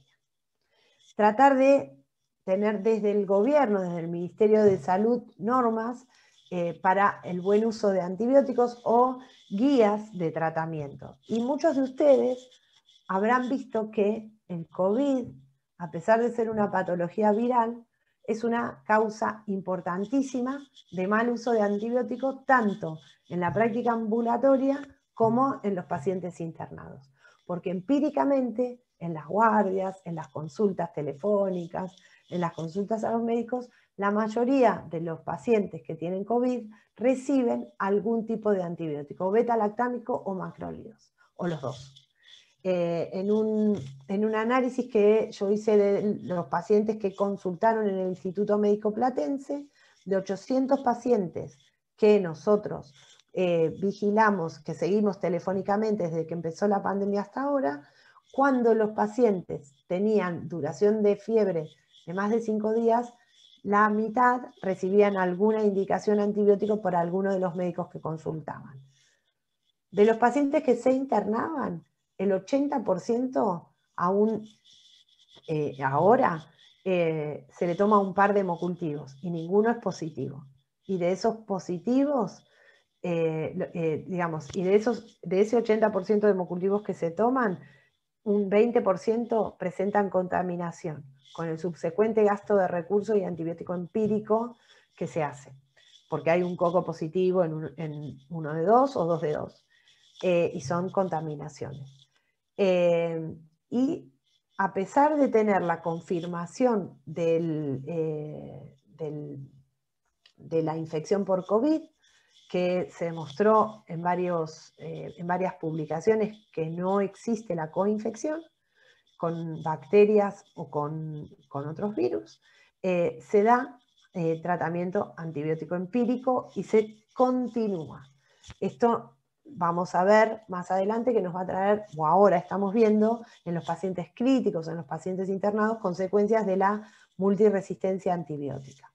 Tratar de tener desde el gobierno, desde el Ministerio de Salud, normas eh, para el buen uso de antibióticos o guías de tratamiento. Y muchos de ustedes habrán visto que el COVID, a pesar de ser una patología viral, es una causa importantísima de mal uso de antibióticos, tanto en la práctica ambulatoria como en los pacientes internados. Porque empíricamente, en las guardias, en las consultas telefónicas, en las consultas a los médicos, la mayoría de los pacientes que tienen COVID reciben algún tipo de antibiótico, beta-lactámico o macrólidos, o los dos. Eh, en, un, en un análisis que yo hice de los pacientes que consultaron en el Instituto Médico Platense, de ochocientos pacientes que nosotros eh, vigilamos, que seguimos telefónicamente desde que empezó la pandemia hasta ahora, cuando los pacientes tenían duración de fiebre de más de cinco días, la mitad recibían alguna indicación antibiótico por alguno de los médicos que consultaban. De los pacientes que se internaban, el ochenta por ciento aún eh, ahora eh, se le toma un par de hemocultivos y ninguno es positivo. Y de esos positivos, eh, eh, digamos, y de, esos, de ese ochenta por ciento de hemocultivos que se toman, un veinte por ciento presentan contaminación, con el subsecuente gasto de recursos y antibiótico empírico que se hace, porque hay un coco positivo en, un, en uno de dos o dos de dos, eh, y son contaminaciones. Eh, y a pesar de tener la confirmación del, eh, del, de la infección por COVID, que se demostró en, varios, eh, en varias publicaciones que no existe la coinfección con bacterias o con, con otros virus, eh, se da eh, tratamiento antibiótico empírico y se continúa. Esto vamos a ver más adelante que nos va a traer, o ahora estamos viendo, en los pacientes críticos, en los pacientes internados, consecuencias de la multiresistencia antibiótica.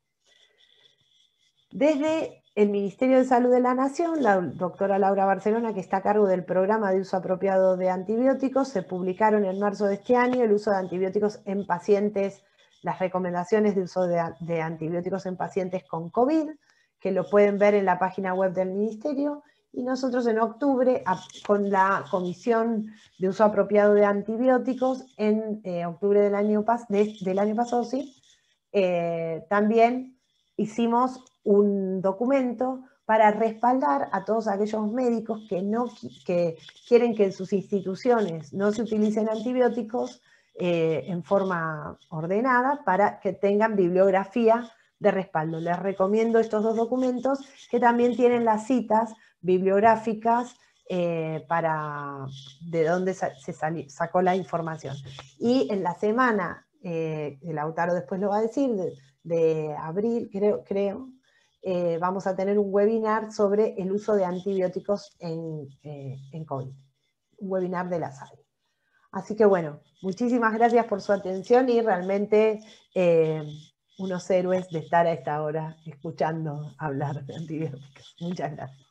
Desde el Ministerio de Salud de la Nación, la doctora Laura Barcelona, que está a cargo del programa de uso apropiado de antibióticos, se publicaron en marzo de este año el uso de antibióticos en pacientes, las recomendaciones de uso de, de antibióticos en pacientes con COVID, que lo pueden ver en la página web del Ministerio, y nosotros en octubre, con la Comisión de Uso Apropiado de Antibióticos, en eh, octubre del año, de, del año pasado, sí, eh, también hicimos un documento para respaldar a todos aquellos médicos que, no, que quieren que en sus instituciones no se utilicen antibióticos eh, en forma ordenada, para que tengan bibliografía de respaldo. Les recomiendo estos dos documentos, que también tienen las citas bibliográficas eh, para de dónde se salió, sacó la información. Y en la semana, eh, Lautaro después lo va a decir, de, de abril, creo, creo eh, vamos a tener un webinar sobre el uso de antibióticos en, eh, en COVID, un webinar de la S A D E. Así que bueno, muchísimas gracias por su atención y realmente eh, unos héroes de estar a esta hora escuchando hablar de antibióticos. Muchas gracias.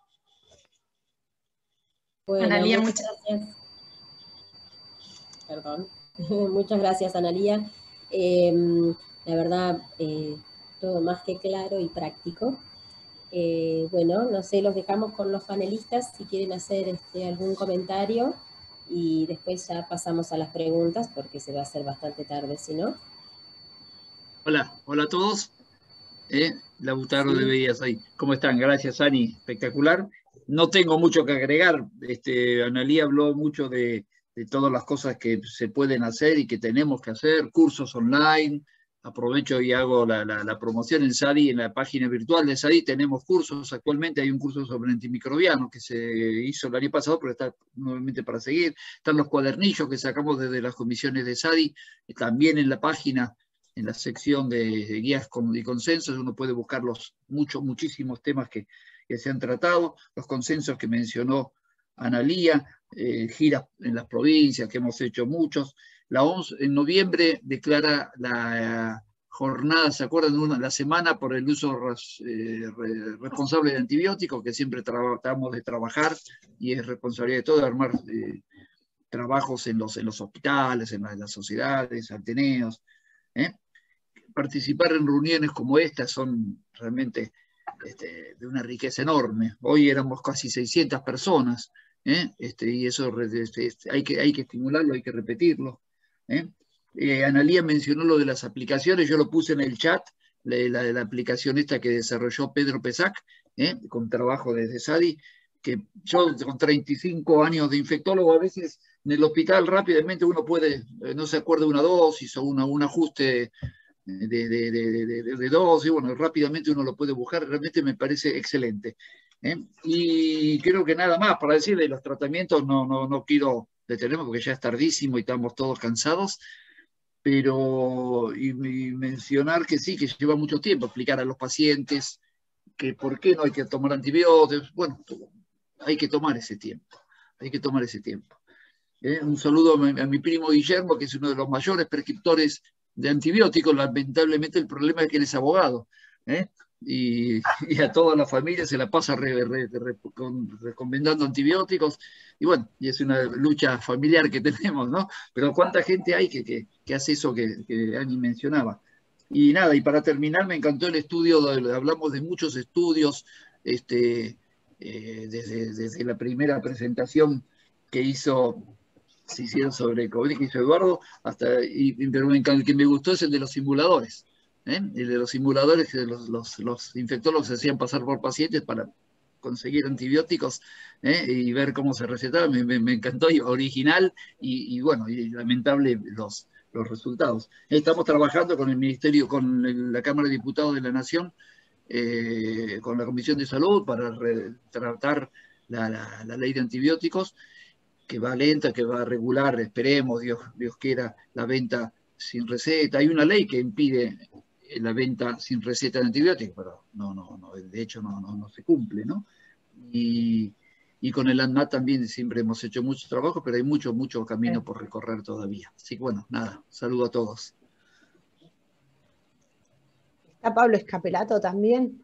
Bueno, Analía, muchas gracias. Perdón. Muchas gracias, Analía. Eh, la verdad, eh, todo más que claro y práctico. Eh, bueno, no sé, los dejamos con los panelistas si quieren hacer este, algún comentario y después ya pasamos a las preguntas porque se va a hacer bastante tarde, si no. Hola, hola a todos. Eh, Lautaro Sí. de Veías ahí. ¿Cómo están? Gracias, Ani. Espectacular. No tengo mucho que agregar. Este, Analía habló mucho de, de todas las cosas que se pueden hacer y que tenemos que hacer, cursos online. Aprovecho y hago la, la, la promoción en S A D I, en la página virtual de S A D I tenemos cursos. Actualmente hay un curso sobre antimicrobianos que se hizo el año pasado, pero está nuevamente para seguir. Están los cuadernillos que sacamos desde las comisiones de S A D I, también en la página, en la sección de, de guías y consensos, uno puede buscar los muchos, muchísimos temas que, que se han tratado, los consensos que mencionó Analía, eh, giras en las provincias, que hemos hecho muchos. La O M S en noviembre declara la jornada, ¿se acuerdan? Una, la semana por el uso eh, responsable de antibióticos, que siempre tratamos de trabajar, y es responsabilidad de todo, de armar eh, trabajos en los, en los hospitales, en las, en las sociedades, ateneos. ¿eh? Participar en reuniones como estas son realmente este, de una riqueza enorme. Hoy éramos casi seiscientas personas, ¿eh? este, y eso este, este, hay, que, hay que estimularlo, hay que repetirlo. ¿eh? Eh, Analía mencionó lo de las aplicaciones, yo lo puse en el chat, la, la, la aplicación esta que desarrolló Pedro Pesac, ¿eh? con trabajo desde S A D I, que yo con treinta y cinco años de infectólogo, a veces en el hospital rápidamente uno puede, eh, no se acuerda de una dosis o una, un ajuste de, de, de, de, de, de dosis, bueno, rápidamente uno lo puede buscar, realmente me parece excelente. ¿eh? Y creo que nada más para decir de los tratamientos, no, no, no quiero detenerme porque ya es tardísimo y estamos todos cansados, pero y, y mencionar que sí, que lleva mucho tiempo explicar a los pacientes que por qué no hay que tomar antibióticos. Bueno, hay que tomar ese tiempo, hay que tomar ese tiempo. ¿eh? Un saludo a mi, a mi primo Guillermo, que es uno de los mayores prescriptores de antibióticos. Lamentablemente el problema es que él es abogado, ¿eh? y, y a toda la familia se la pasa re, re, re, con, recomendando antibióticos, y bueno, y es una lucha familiar que tenemos, ¿no? Pero cuánta gente hay que, que, que hace eso que, que Ani mencionaba. Y nada, y para terminar, me encantó el estudio, de, hablamos de muchos estudios, este, eh, desde, desde la primera presentación que hizo, se hicieron sobre COVID, que hizo Eduardo, hasta, y, pero me encantó, el que me gustó es el de los simuladores. ¿eh? El de los simuladores, que los, los, los infectólogos se hacían pasar por pacientes para conseguir antibióticos, ¿eh? y ver cómo se recetaba, me, me, me encantó, y original, y, y bueno, y lamentable los, los resultados. Estamos trabajando con el Ministerio, con el, la Cámara de Diputados de la Nación, eh, con la Comisión de Salud, para tratar la, la, la ley de antibióticos, que va lenta, que va a regular, esperemos, Dios, Dios quiera, la venta sin receta. Hay una ley que impide la venta sin receta de antibióticos, pero no, no, no, de hecho no, no, no se cumple, ¿no? Y, y con el ANMAT también siempre hemos hecho mucho trabajo, pero hay mucho, mucho camino por recorrer todavía. Así que bueno, nada, saludo a todos. ¿Está Pablo Escapelato también?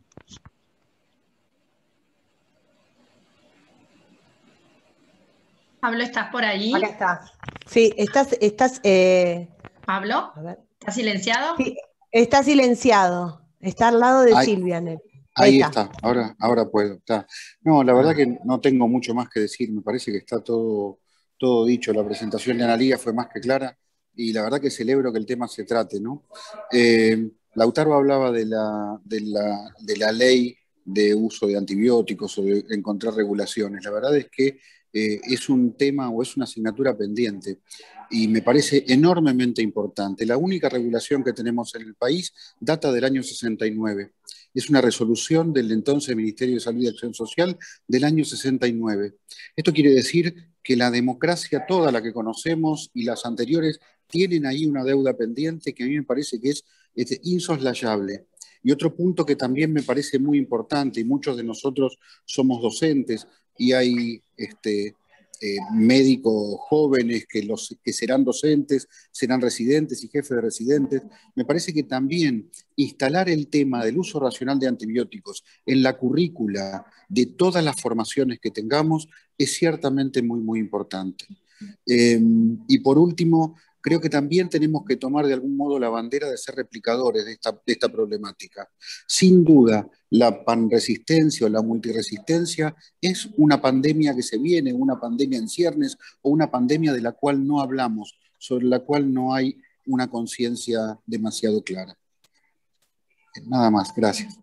Pablo, ¿estás por allí? Acá está. Sí, estás... estás eh... Pablo, a ver. ¿estás silenciado? Sí, está silenciado. Está al lado de Ahí, Silvia. Ahí, ahí está. está, ahora, ahora puedo. Está. No, la verdad que no tengo mucho más que decir, me parece que está todo, todo dicho. La presentación de Analía fue más que clara y la verdad que celebro que el tema se trate, ¿no? Eh, Lautaro hablaba de la, de, la, de la ley de uso de antibióticos o de encontrar regulaciones. La verdad es que eh, es un tema o es una asignatura pendiente y me parece enormemente importante. La única regulación que tenemos en el país data del año sesenta y nueve. Es una resolución del entonces Ministerio de Salud y Acción Social del año sesenta y nueve. Esto quiere decir que la democracia, toda la que conocemos y las anteriores, tienen ahí una deuda pendiente que a mí me parece que es este, insoslayable. Y otro punto que también me parece muy importante, y muchos de nosotros somos docentes, y hay este, eh, médicos jóvenes que, los, que serán docentes, serán residentes y jefes de residentes, me parece que también instalar el tema del uso racional de antibióticos en la currícula de todas las formaciones que tengamos es ciertamente muy, muy importante. Eh, y por último, creo que también tenemos que tomar de algún modo la bandera de ser replicadores de esta, de esta problemática. Sin duda, la panresistencia o la multiresistencia es una pandemia que se viene, una pandemia en ciernes o una pandemia de la cual no hablamos, sobre la cual no hay una conciencia demasiado clara. Nada más, gracias.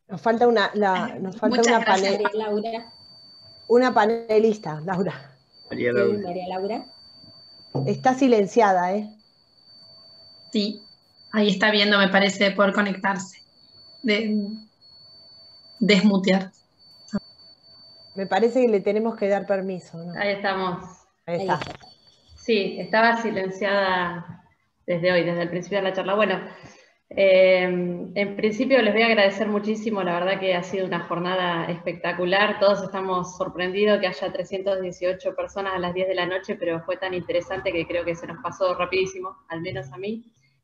Nos falta una, la, nos falta Muchas una, pane, María Laura. una panelista, Laura. María Sí, Laura. María Laura. Está silenciada, ¿eh? Sí, ahí está viendo, me parece, poder conectarse. De, desmutear. Me parece que le tenemos que dar permiso, ¿no? Ahí estamos. Ahí Ahí está. está. Sí, estaba silenciada desde hoy, desde el principio de la charla. Bueno, eh, en principio les voy a agradecer muchísimo, la verdad que ha sido una jornada espectacular, todos estamos sorprendidos que haya trescientas dieciocho personas a las diez de la noche, pero fue tan interesante que creo que se nos pasó rapidísimo, al menos a mí.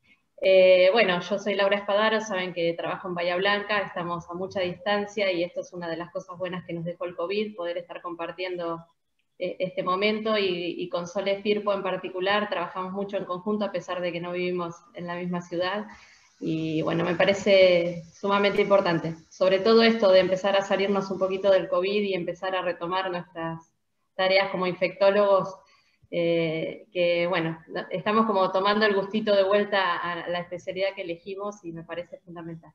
Eh, bueno, yo soy Laura Espadaro, saben que trabajo en Bahía Blanca, estamos a mucha distancia y esto es una de las cosas buenas que nos dejó el COVID, poder estar compartiendo eh, este momento y, y con Sole Firpo en particular trabajamos mucho en conjunto a pesar de que no vivimos en la misma ciudad y bueno, me parece sumamente importante, sobre todo esto de empezar a salirnos un poquito del COVID y empezar a retomar nuestras tareas como infectólogos. Eh, que bueno, estamos como tomando el gustito de vuelta a la especialidad que elegimos y me parece fundamental.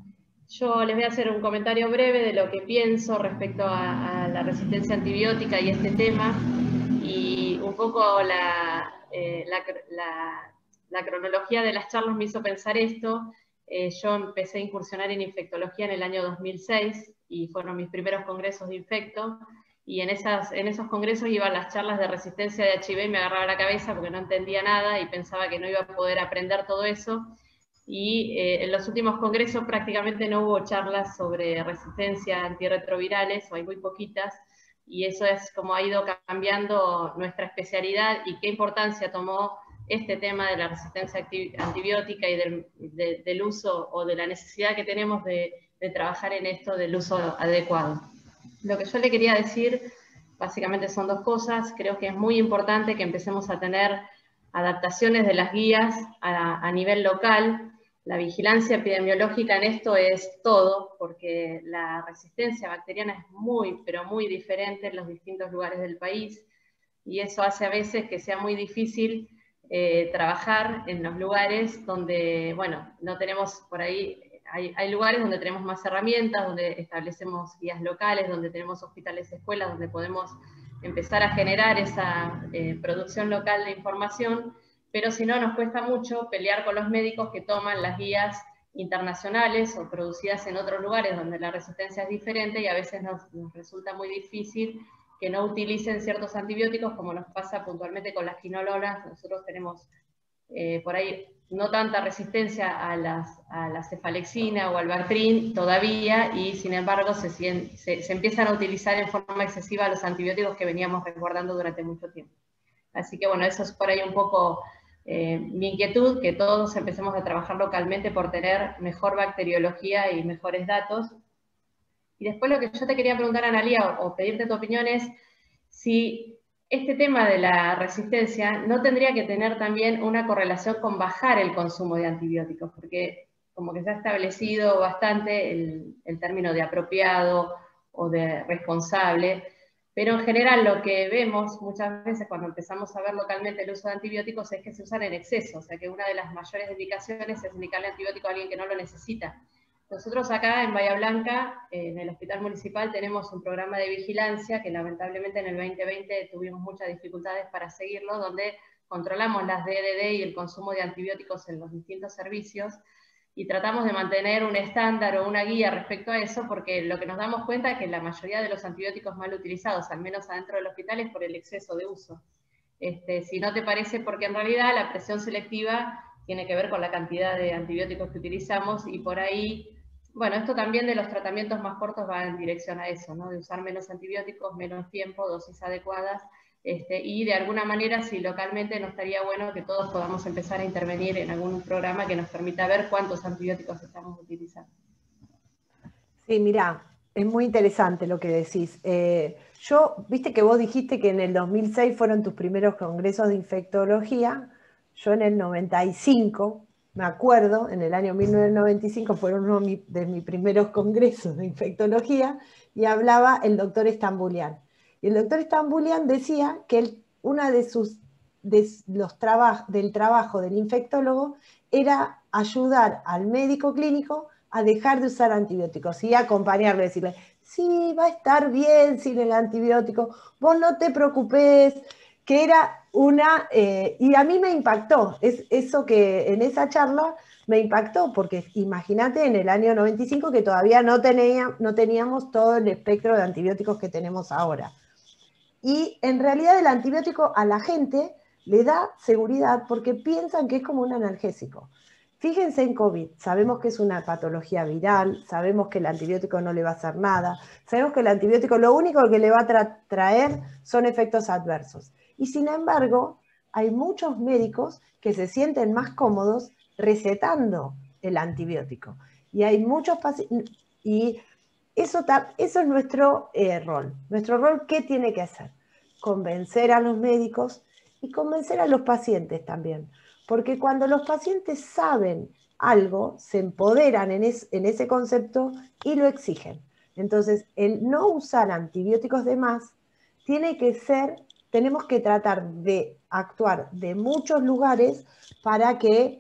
Yo les voy a hacer un comentario breve de lo que pienso respecto a, a la resistencia antibiótica y este tema, y un poco la, eh, la, la, la cronología de las charlas me hizo pensar esto. Eh, yo empecé a incursionar en infectología en el año dos mil seis y fueron mis primeros congresos de infecto. Y en, esas, en esos congresos iban las charlas de resistencia de H I V y me agarraba la cabeza porque no entendía nada y pensaba que no iba a poder aprender todo eso. Y eh, en los últimos congresos prácticamente no hubo charlas sobre resistencia a antirretrovirales, o hay muy poquitas, y eso es como ha ido cambiando nuestra especialidad y qué importancia tomó este tema de la resistencia antibiótica y del, de, del uso o de la necesidad que tenemos de, de trabajar en esto del uso adecuado. Lo que yo le quería decir básicamente son dos cosas. Creo que es muy importante que empecemos a tener adaptaciones de las guías a, a nivel local. La vigilancia epidemiológica en esto es todo, porque la resistencia bacteriana es muy, pero muy diferente en los distintos lugares del país, y eso hace a veces que sea muy difícil eh, trabajar en los lugares donde, bueno, no tenemos por ahí. Hay, hay lugares donde tenemos más herramientas, donde establecemos guías locales, donde tenemos hospitales, escuelas, donde podemos empezar a generar esa eh, producción local de información, pero si no nos cuesta mucho pelear con los médicos que toman las guías internacionales o producidas en otros lugares donde la resistencia es diferente y a veces nos, nos resulta muy difícil que no utilicen ciertos antibióticos, como nos pasa puntualmente con las quinolonas. Nosotros tenemos eh, por ahí no tanta resistencia a, las, a la cefalexina o al Bactrim todavía, y sin embargo se, se, se empiezan a utilizar en forma excesiva los antibióticos que veníamos resguardando durante mucho tiempo. Así que bueno, eso es por ahí un poco eh, mi inquietud, que todos empecemos a trabajar localmente por tener mejor bacteriología y mejores datos. Y después lo que yo te quería preguntar, Analía, o, o pedirte tu opinión es si este tema de la resistencia no tendría que tener también una correlación con bajar el consumo de antibióticos, porque como que se ha establecido bastante el, el término de apropiado o de responsable, pero en general lo que vemos muchas veces cuando empezamos a ver localmente el uso de antibióticos es que se usan en exceso, o sea que una de las mayores indicaciones es indicarle antibiótico a alguien que no lo necesita. Nosotros acá en Bahía Blanca, en el Hospital Municipal, tenemos un programa de vigilancia que lamentablemente en el veinte veinte tuvimos muchas dificultades para seguirlo, donde controlamos las D D D y el consumo de antibióticos en los distintos servicios, y tratamos de mantener un estándar o una guía respecto a eso, porque lo que nos damos cuenta es que la mayoría de los antibióticos mal utilizados, al menos adentro del hospital, es por el exceso de uso. Este, si no te parece, porque en realidad la presión selectiva tiene que ver con la cantidad de antibióticos que utilizamos, y por ahí, bueno, esto también de los tratamientos más cortos va en dirección a eso, ¿no? De usar menos antibióticos, menos tiempo, dosis adecuadas, este, y de alguna manera, si localmente no estaría bueno que todos podamos empezar a intervenir en algún programa que nos permita ver cuántos antibióticos estamos utilizando. Sí, mirá, es muy interesante lo que decís. Eh, yo, viste que vos dijiste que en el dos mil seis fueron tus primeros congresos de infectología. Yo en el noventa y cinco, me acuerdo, en el año mil novecientos noventa y cinco fueron uno de mis primeros congresos de infectología, y hablaba el doctor Stambulian. Y el doctor Stambulian decía que él, una de sus, de los traba, del trabajo del infectólogo era ayudar al médico clínico a a dejar de usar antibióticos y acompañarlo, decirle, sí, va a estar bien sin el antibiótico, vos no te preocupes, que era una, eh, y a mí me impactó, es eso que en esa charla me impactó, porque imagínate en el año noventa y cinco que todavía no, tenía, no teníamos todo el espectro de antibióticos que tenemos ahora. Y en realidad el antibiótico a la gente le da seguridad porque piensan que es como un analgésico. Fíjense en COVID, sabemos que es una patología viral, sabemos que el antibiótico no le va a hacer nada, sabemos que el antibiótico lo único que le va a tra traer son efectos adversos. Y sin embargo, hay muchos médicos que se sienten más cómodos recetando el antibiótico. Y hay muchos pacientes, y eso, eso es nuestro eh, rol. Nuestro rol, ¿qué tiene que hacer? Convencer a los médicos y convencer a los pacientes también. Porque cuando los pacientes saben algo, se empoderan en, es, en ese concepto y lo exigen. Entonces, el no usar antibióticos de más tiene que ser, tenemos que tratar de actuar de muchos lugares para que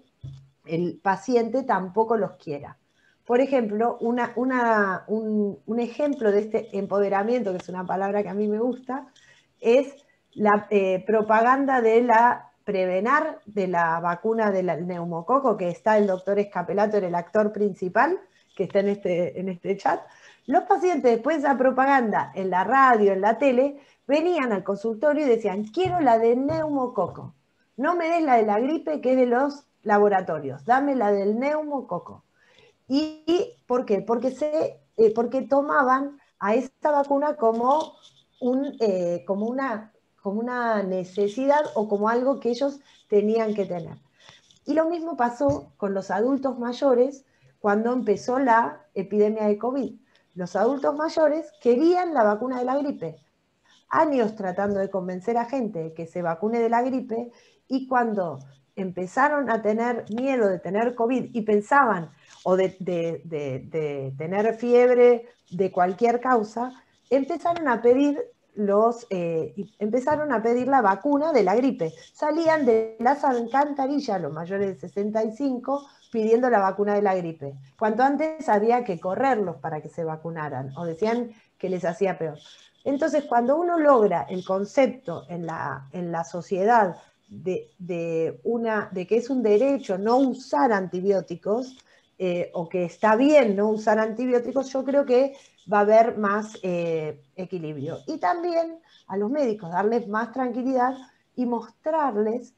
el paciente tampoco los quiera. Por ejemplo, una, una, un, un ejemplo de este empoderamiento, que es una palabra que a mí me gusta, es la eh, propaganda de la Prevenar, de la vacuna del neumococo, que está el doctor Escapelato, el actor principal, que está en este, en este chat. Los pacientes, después de esa propaganda, en la radio, en la tele, venían al consultorio y decían, quiero la de neumococo. No me des la de la gripe, que es de los laboratorios, dame la del neumococo. ¿Y, y por qué? Porque, se, eh, porque tomaban a esta vacuna como, un, eh, como, una, como una necesidad o como algo que ellos tenían que tener. Y lo mismo pasó con los adultos mayores cuando empezó la epidemia de COVID. Los adultos mayores querían la vacuna de la gripe. Años tratando de convencer a gente que se vacune de la gripe, y cuando empezaron a tener miedo de tener COVID y pensaban, o de, de, de, de tener fiebre de cualquier causa, empezaron a pedir los, eh, empezaron a pedir la vacuna de la gripe. Salían de las alcantarillas los mayores de sesenta y cinco pidiendo la vacuna de la gripe. Cuanto antes había que correrlos para que se vacunaran, o decían que les hacía peor. Entonces, cuando uno logra el concepto en la, en la sociedad de, de, una, de que es un derecho no usar antibióticos, eh, o que está bien no usar antibióticos, yo creo que va a haber más eh, equilibrio. Y también a los médicos darles más tranquilidad y mostrarles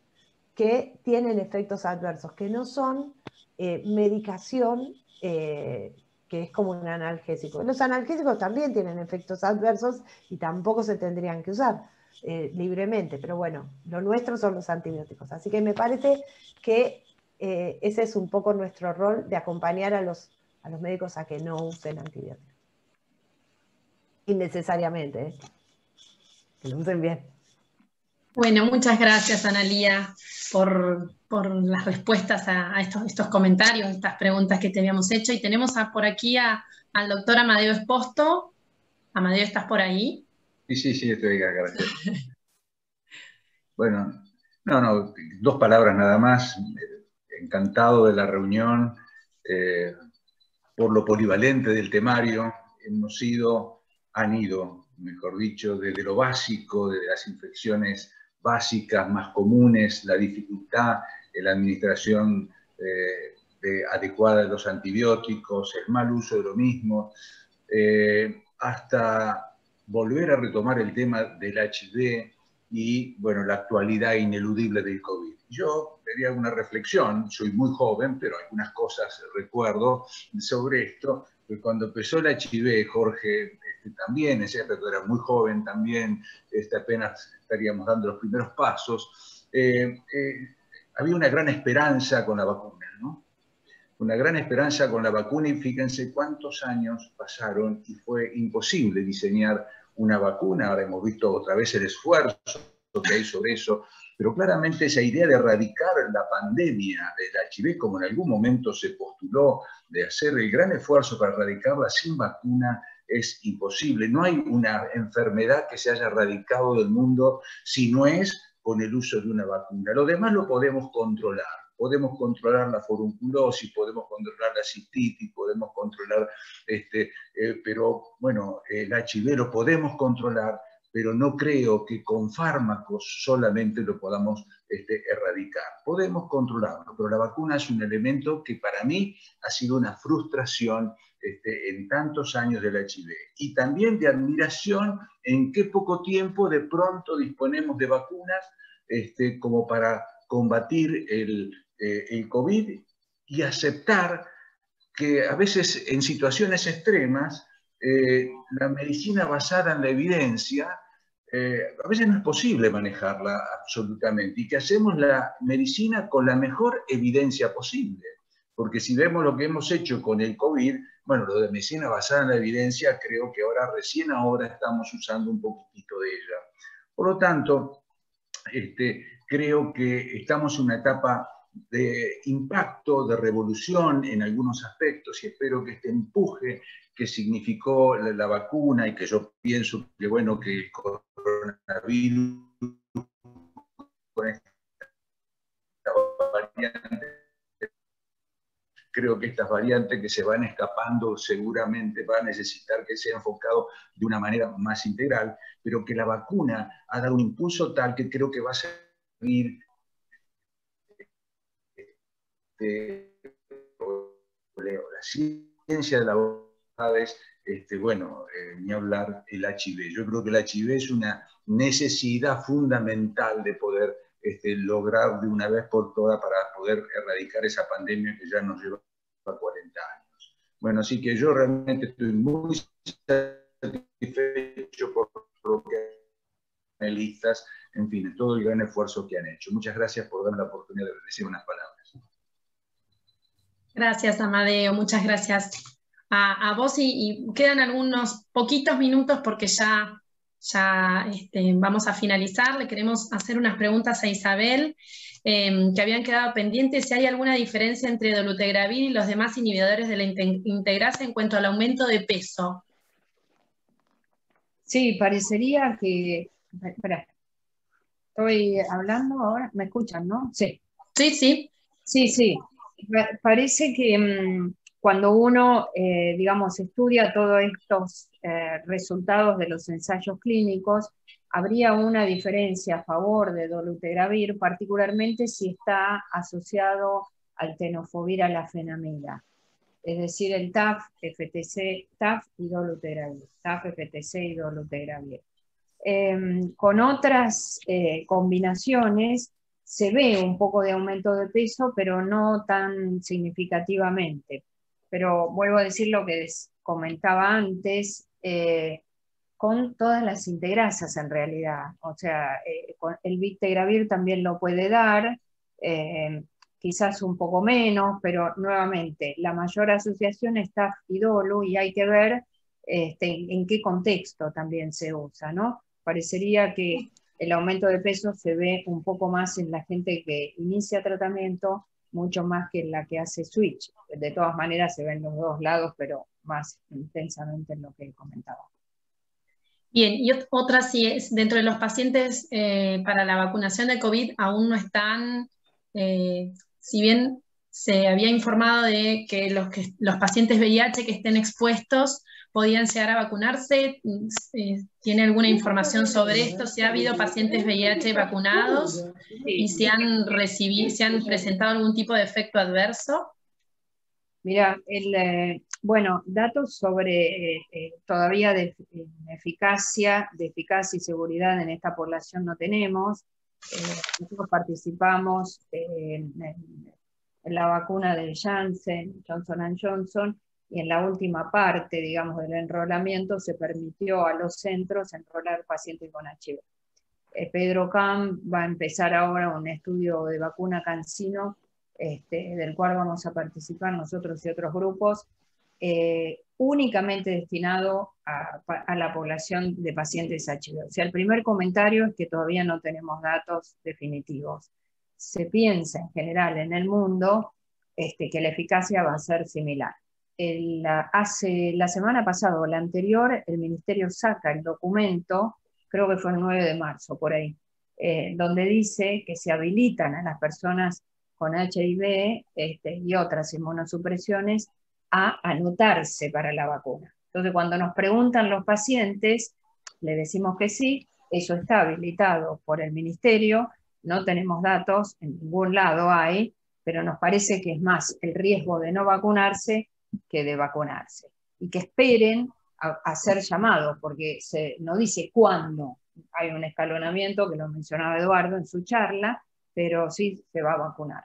que tienen efectos adversos, que no son eh, medicación eh, que es como un analgésico. Los analgésicos también tienen efectos adversos y tampoco se tendrían que usar eh, libremente, pero bueno, lo nuestro son los antibióticos. Así que me parece que eh, ese es un poco nuestro rol, de acompañar a los, a los médicos a que no usen antibióticos. Innecesariamente, ¿eh? Que lo usen bien. Bueno, muchas gracias, Analía, por, por las respuestas a, a estos, estos comentarios, estas preguntas que te habíamos hecho. Y tenemos a, por aquí a, al doctor Amadeo Esposto. Amadeo, ¿estás por ahí? Sí, sí, sí, estoy acá, gracias. Bueno, no, no, dos palabras nada más. Encantado de la reunión, eh, por lo polivalente del temario. Hemos ido, han ido, mejor dicho, desde lo básico, desde las infecciones básicas más comunes, la dificultad en la administración eh, de, adecuada de los antibióticos, el mal uso de lo mismo, eh, hasta volver a retomar el tema del H I V y, bueno, la actualidad ineludible del COVID. Yo quería una reflexión, soy muy joven, pero algunas cosas recuerdo sobre esto, que cuando empezó el H I V, Jorge este, también, es cierto que era muy joven también, este, apenas estaríamos dando los primeros pasos, eh, eh, había una gran esperanza con la vacuna, ¿no? Una gran esperanza con la vacuna, y fíjense cuántos años pasaron y fue imposible diseñar una vacuna. Ahora hemos visto otra vez el esfuerzo que hay sobre eso, pero claramente esa idea de erradicar la pandemia del H I V, como en algún momento se postuló, de hacer el gran esfuerzo para erradicarla sin vacuna, es imposible. No hay una enfermedad que se haya erradicado del mundo si no es con el uso de una vacuna. Lo demás lo podemos controlar. podemos controlar la forunculosis, podemos controlar la cistitis, podemos controlar, este, eh, pero bueno, el H I V lo podemos controlar, pero no creo que con fármacos solamente lo podamos este, erradicar. Podemos controlarlo, pero la vacuna es un elemento que para mí ha sido una frustración este, en tantos años del H I V. Y también de admiración en qué poco tiempo de pronto disponemos de vacunas este, como para combatir el, eh, el COVID y aceptar que a veces en situaciones extremas Eh, la medicina basada en la evidencia, eh, a veces no es posible manejarla absolutamente, y que hacemos la medicina con la mejor evidencia posible. Porque si vemos lo que hemos hecho con el COVID, bueno, lo de medicina basada en la evidencia, creo que ahora, recién ahora, estamos usando un poquitito de ella. Por lo tanto, este, creo que estamos en una etapa de impacto, de revolución en algunos aspectos, y espero que este empuje que significó la, la vacuna, y que yo pienso que, bueno, que el coronavirus con esta variante, creo que estas variantes que se van escapando seguramente va a necesitar que sea enfocado de una manera más integral, pero que la vacuna ha dado un impulso tal que creo que va a servir de, la ciencia de la Este, bueno, eh, ni hablar el H I V. Yo creo que el H I V es una necesidad fundamental de poder este, lograr de una vez por todas para poder erradicar esa pandemia que ya nos lleva a cuarenta años. Bueno, así que yo realmente estoy muy satisfecho por lo que analistas, en fin, todo el gran esfuerzo que han hecho. Muchas gracias por darme la oportunidad de decir unas palabras. Gracias, Amadeo, muchas gracias a, a vos, y, y quedan algunos poquitos minutos porque ya, ya este, vamos a finalizar. Le queremos hacer unas preguntas a Isabel, eh, que habían quedado pendientes. Si hay alguna diferencia entre dolutegravir y los demás inhibidores de la integrasa en cuanto al aumento de peso. Sí, parecería que... Espera, estoy hablando ahora, ¿me escuchan, no? Sí. Sí, sí. Sí, sí. Parece que mmm, cuando uno, eh, digamos, estudia todos estos eh, resultados de los ensayos clínicos, habría una diferencia a favor de dolutegravir, particularmente si está asociado al tenofovir alafenamida, es decir, el T A F, F T C, T A F y dolutegravir, T A F, F T C y dolutegravir. Eh, con otras eh, combinaciones, se ve un poco de aumento de peso, pero no tan significativamente. Pero vuelvo a decir lo que comentaba antes, eh, con todas las integrasas en realidad. O sea, eh, con el Bictegravir también lo puede dar, eh, quizás un poco menos, pero nuevamente, la mayor asociación es T A F y dolu, y hay que ver este, en, en qué contexto también se usa, ¿no? Parecería que el aumento de peso se ve un poco más en la gente que inicia tratamiento, mucho más que en la que hace switch. De todas maneras se ven los dos lados, pero más intensamente en lo que comentaba. Bien, y otra, si es dentro de los pacientes eh, para la vacunación de COVID aún no están, eh, si bien se había informado de que los, que los pacientes V I H que estén expuestos podían llegar a vacunarse. ¿Tiene alguna información sobre esto? ¿Si ha habido pacientes V I H vacunados y si han recibido, si han presentado algún tipo de efecto adverso? Mira, el, eh, bueno, datos sobre eh, eh, todavía de eh, eficacia, de eficacia y seguridad en esta población no tenemos. Eh, nosotros participamos eh, en, en la vacuna de Janssen, Johnson and Johnson, y en la última parte, digamos, del enrolamiento se permitió a los centros enrolar pacientes con H I V. Eh, Pedro Camp va a empezar ahora un estudio de vacuna CanSino, este, del cual vamos a participar nosotros y otros grupos, eh, únicamente destinado a, a la población de pacientes H I V. O sea, el primer comentario es que todavía no tenemos datos definitivos. Se piensa en general en el mundo este, que la eficacia va a ser similar. El, hace, la semana pasada o la anterior, el Ministerio saca el documento, creo que fue el nueve de marzo, por ahí, eh, donde dice que se habilitan a las personas con H I V este, y otras inmunosupresiones a anotarse para la vacuna. Entonces, cuando nos preguntan los pacientes, le decimos que sí, eso está habilitado por el ministerio, no tenemos datos, en ningún lado hay, pero nos parece que es más el riesgo de no vacunarse que de vacunarse. Y que esperen a, a ser llamados, porque se, no dice cuándo. Hay un escalonamiento que lo mencionaba Eduardo en su charla, pero sí se va a vacunar.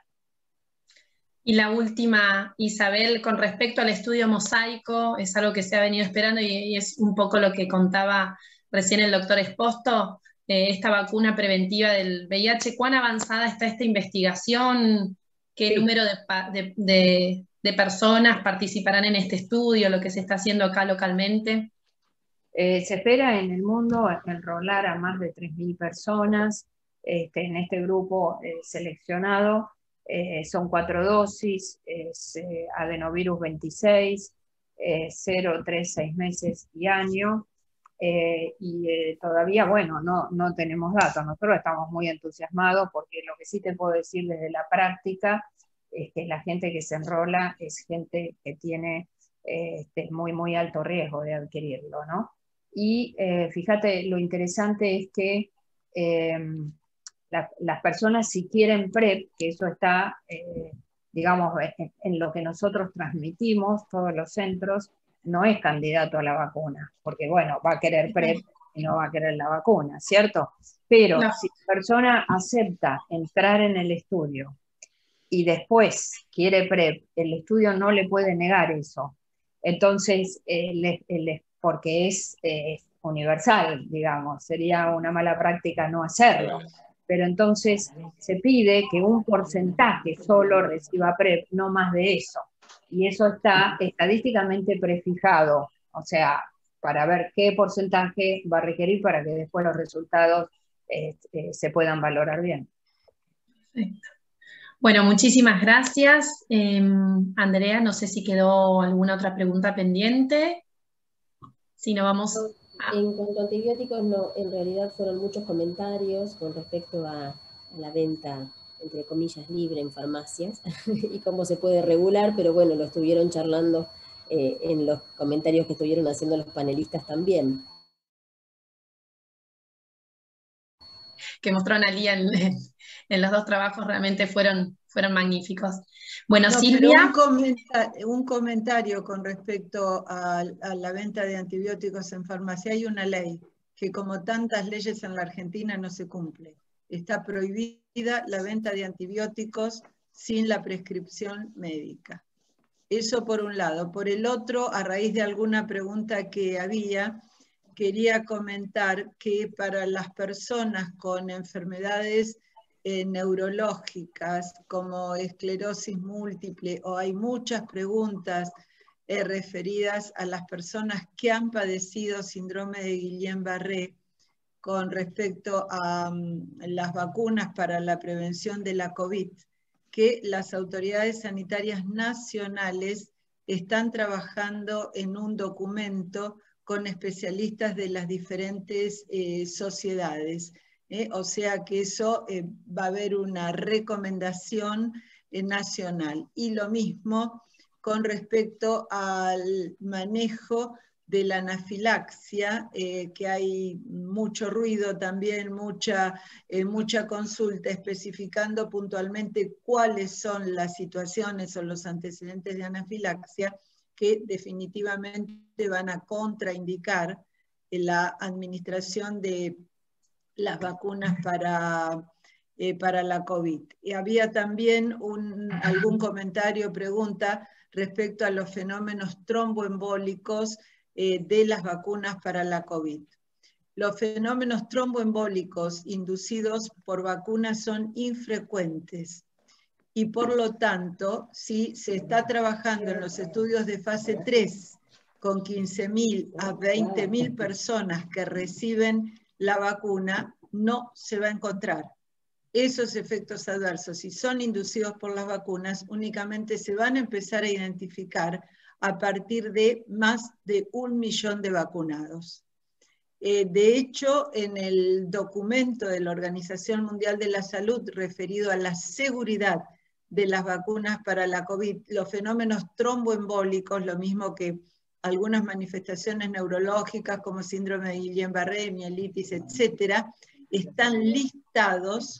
Y la última, Isabel, con respecto al estudio mosaico, es algo que se ha venido esperando y, y es un poco lo que contaba recién el doctor Esposto, eh, esta vacuna preventiva del V I H. ¿Cuán avanzada está esta investigación? ¿Qué sí. número de, de, de, de personas participarán en este estudio? ¿Lo que se está haciendo acá localmente? Eh, se espera en el mundo enrolar a más de tres mil personas este, en este grupo eh, seleccionado. Eh, son cuatro dosis, es eh, adenovirus veintiséis, eh, cero, tres, seis meses y año. Eh, y eh, todavía, bueno, no, no tenemos datos. Nosotros estamos muy entusiasmados porque lo que sí te puedo decir desde la práctica es que la gente que se enrola es gente que tiene eh, este, muy, muy alto riesgo de adquirirlo, ¿no? Y eh, fíjate, lo interesante es que eh, la, las personas si quieren PrEP, que eso está, eh, digamos, en, en lo que nosotros transmitimos, todos los centros, no es candidato a la vacuna, porque bueno, va a querer PrEP y no va a querer la vacuna, ¿cierto? Pero no. Si la persona acepta entrar en el estudio y después quiere PrEP, el estudio no le puede negar eso. Entonces, eh, le, le, porque es eh, universal, digamos, sería una mala práctica no hacerlo. Pero entonces se pide que un porcentaje solo reciba PrEP, no más de eso. Y eso está estadísticamente prefijado, o sea, para ver qué porcentaje va a requerir para que después los resultados eh, eh, se puedan valorar bien. Perfecto. Bueno, muchísimas gracias. Eh, Andrea, no sé si quedó alguna otra pregunta pendiente. Si no, vamos a... En cuanto a antibióticos, no, en realidad fueron muchos comentarios con respecto a, a la venta, entre comillas, libre en farmacias y cómo se puede regular, pero bueno, lo estuvieron charlando eh, en los comentarios que estuvieron haciendo los panelistas también. Que mostró Analía en, en los dos trabajos realmente fueron, fueron magníficos. Bueno, no, Silvia. Un, comenta un comentario con respecto a, a la venta de antibióticos en farmacia. Hay una ley que, como tantas leyes en la Argentina, no se cumple. Está prohibida la venta de antibióticos sin la prescripción médica. Eso por un lado. Por el otro, a raíz de alguna pregunta que había, quería comentar que para las personas con enfermedades eh, neurológicas como esclerosis múltiple, o hay muchas preguntas eh, referidas a las personas que han padecido síndrome de Guillain-Barré con respecto a um, las vacunas para la prevención de la COVID, que las autoridades sanitarias nacionales están trabajando en un documento con especialistas de las diferentes eh, sociedades. ¿eh? O sea que eso eh, va a haber una recomendación eh, nacional. Y lo mismo con respecto al manejo de la anafilaxia, eh, que hay mucho ruido también, mucha, eh, mucha consulta especificando puntualmente cuáles son las situaciones o los antecedentes de anafilaxia que definitivamente van a contraindicar la administración de las vacunas para, eh, para la COVID. Y había también un, algún comentario, pregunta, respecto a los fenómenos tromboembólicos eh, de las vacunas para la COVID. Los fenómenos tromboembólicos inducidos por vacunas son infrecuentes. Y por lo tanto, si se está trabajando en los estudios de fase tres con quince mil a veinte mil personas que reciben la vacuna, no se va a encontrar. Esos efectos adversos, si son inducidos por las vacunas, únicamente se van a empezar a identificar a partir de más de un millón de vacunados. Eh, de hecho, en el documento de la Organización Mundial de la Salud referido a la seguridad de las vacunas para la COVID. Los fenómenos tromboembólicos, lo mismo que algunas manifestaciones neurológicas como síndrome de Guillain-Barré, mielitis, etcétera, están listados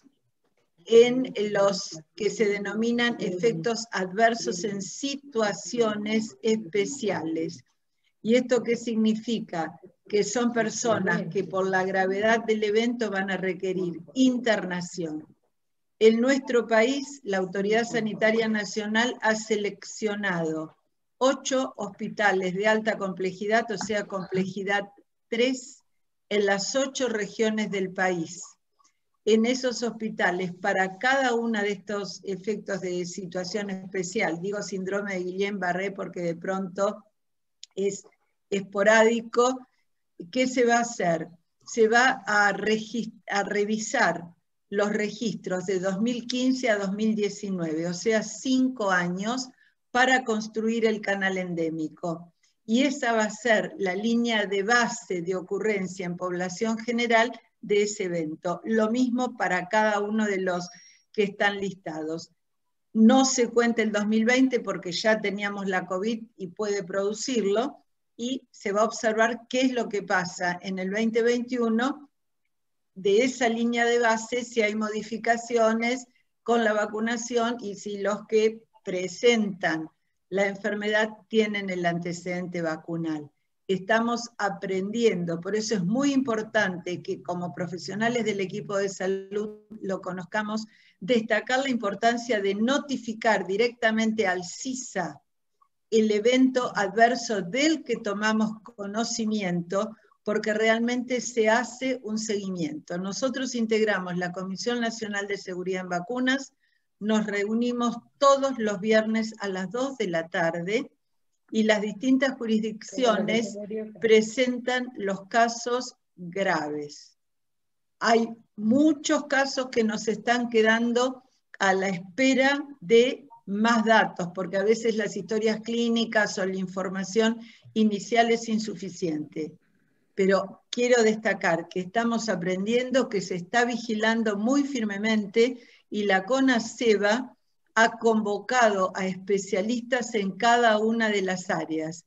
en los que se denominan efectos adversos en situaciones especiales. ¿Y esto qué significa? Que son personas que por la gravedad del evento van a requerir internación. En nuestro país, la Autoridad Sanitaria Nacional ha seleccionado ocho hospitales de alta complejidad, o sea, complejidad tres, en las ocho regiones del país. En esos hospitales, para cada uno de estos efectos de situación especial, digo síndrome de Guillain-Barré porque de pronto es esporádico, ¿qué se va a hacer? Se va a, a revisar los registros de dos mil quince a dos mil diecinueve, o sea, cinco años para construir el canal endémico. Y esa va a ser la línea de base de ocurrencia en población general de ese evento. Lo mismo para cada uno de los que están listados. No se cuenta el dos mil veinte porque ya teníamos la COVID y puede producirlo, y se va a observar qué es lo que pasa en el veinte veintiuno de esa línea de base, si hay modificaciones con la vacunación y si los que presentan la enfermedad tienen el antecedente vacunal. Estamos aprendiendo, por eso es muy importante que como profesionales del equipo de salud lo conozcamos, destacar la importancia de notificar directamente al CISA el evento adverso del que tomamos conocimiento, porque realmente se hace un seguimiento. Nosotros integramos la Comisión Nacional de Seguridad en Vacunas, nos reunimos todos los viernes a las dos de la tarde y las distintas jurisdicciones presentan los casos graves. Hay muchos casos que nos están quedando a la espera de más datos, porque a veces las historias clínicas o la información inicial es insuficiente. Pero quiero destacar que estamos aprendiendo, que se está vigilando muy firmemente y la CONASEBA ha convocado a especialistas en cada una de las áreas.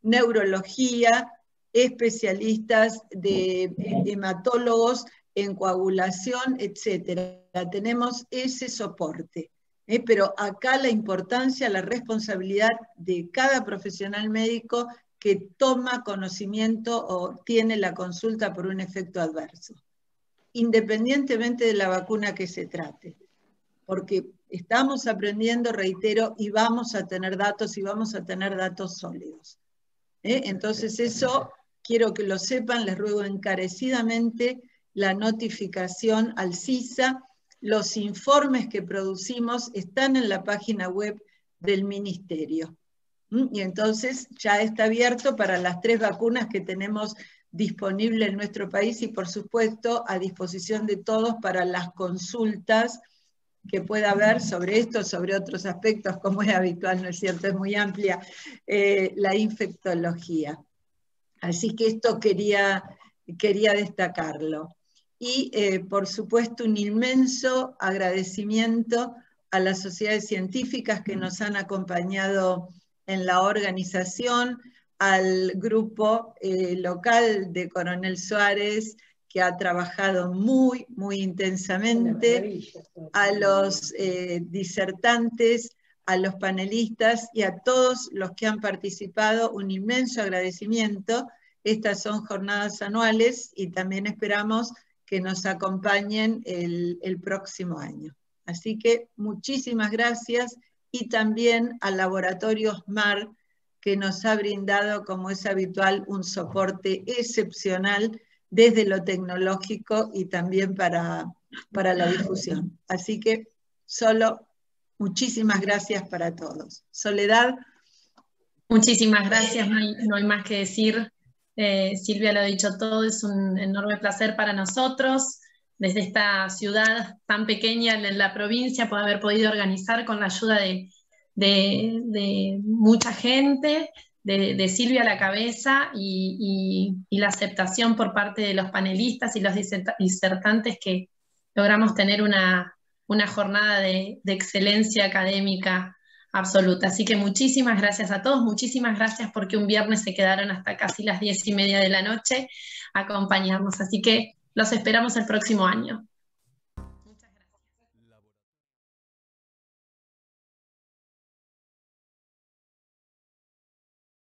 Neurología, especialistas de hematólogos en coagulación, etcétera. Tenemos ese soporte. ¿eh? Pero acá la importancia, la responsabilidad de cada profesional médico que toma conocimiento o tiene la consulta por un efecto adverso, independientemente de la vacuna que se trate. Porque estamos aprendiendo, reitero, y vamos a tener datos y vamos a tener datos sólidos. ¿eh? Entonces eso, quiero que lo sepan, les ruego encarecidamente la notificación al CISA. Los informes que producimos están en la página web del Ministerio. ¿Mm? Y entonces ya está abierto para las tres vacunas que tenemos disponibles en nuestro país y por supuesto a disposición de todos para las consultas que pueda haber sobre esto, sobre otros aspectos, como es habitual, ¿no es cierto? Es muy amplia eh, la infectología. Así que esto quería, quería destacarlo. Y, eh, por supuesto, un inmenso agradecimiento a las sociedades científicas que nos han acompañado en la organización, al grupo eh, local de Coronel Suárez, que ha trabajado muy, muy intensamente, a los eh, disertantes, a los panelistas y a todos los que han participado, un inmenso agradecimiento. Estas son jornadas anuales y también esperamos que nos acompañen el, el próximo año. Así que muchísimas gracias y también al Laboratorio OSMAR, que nos ha brindado, como es habitual, un soporte excepcional desde lo tecnológico y también para, para la difusión. Así que solo muchísimas gracias para todos. Soledad. Muchísimas gracias, no hay, no hay más que decir. Eh, Silvia lo ha dicho todo, es un enorme placer para nosotros, desde esta ciudad tan pequeña en la provincia, por haber podido organizar con la ayuda de, de, de mucha gente, de, de Silvia a la cabeza y, y, y la aceptación por parte de los panelistas y los disertantes que logramos tener una, una jornada de, de excelencia académica absoluta. Así que muchísimas gracias a todos, muchísimas gracias porque un viernes se quedaron hasta casi las diez y media de la noche a acompañarnos. Así que los esperamos el próximo año.